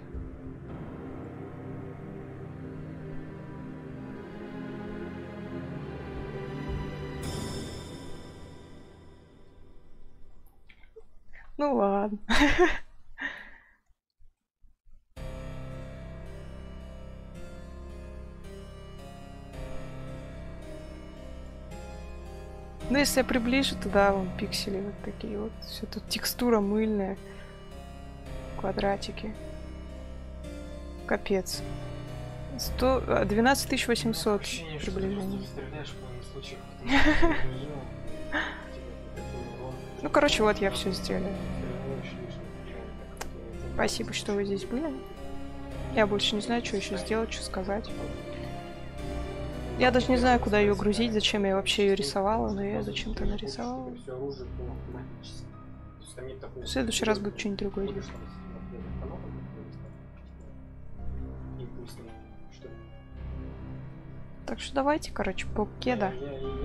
Ну ладно. Ну, если я приближу, то да, вон пиксели вот такие вот. Все тут текстура мыльная. Квадратики. Капец. сто... а, двенадцать тысяч восемьсот Ощущение, что ты просто приближений. стреляешь по случаю, как ты не ел, тебе такой урон. Ну, короче, вот я все сделала. Стреляешь лишний, реально, как это- Спасибо, что вы здесь были. Я больше не знаю, что еще сделать, что сказать. Я даже не знаю, куда ее грузить, зачем я вообще ее рисовала, но я ее зачем-то нарисовала. Всё оружие было автоматически. То есть там нет такого- В следующий раз буду что-нибудь другое Будешь делать. там с этим автоматом, импульсным, что ли? Так что давайте, короче, покеда. Я- я-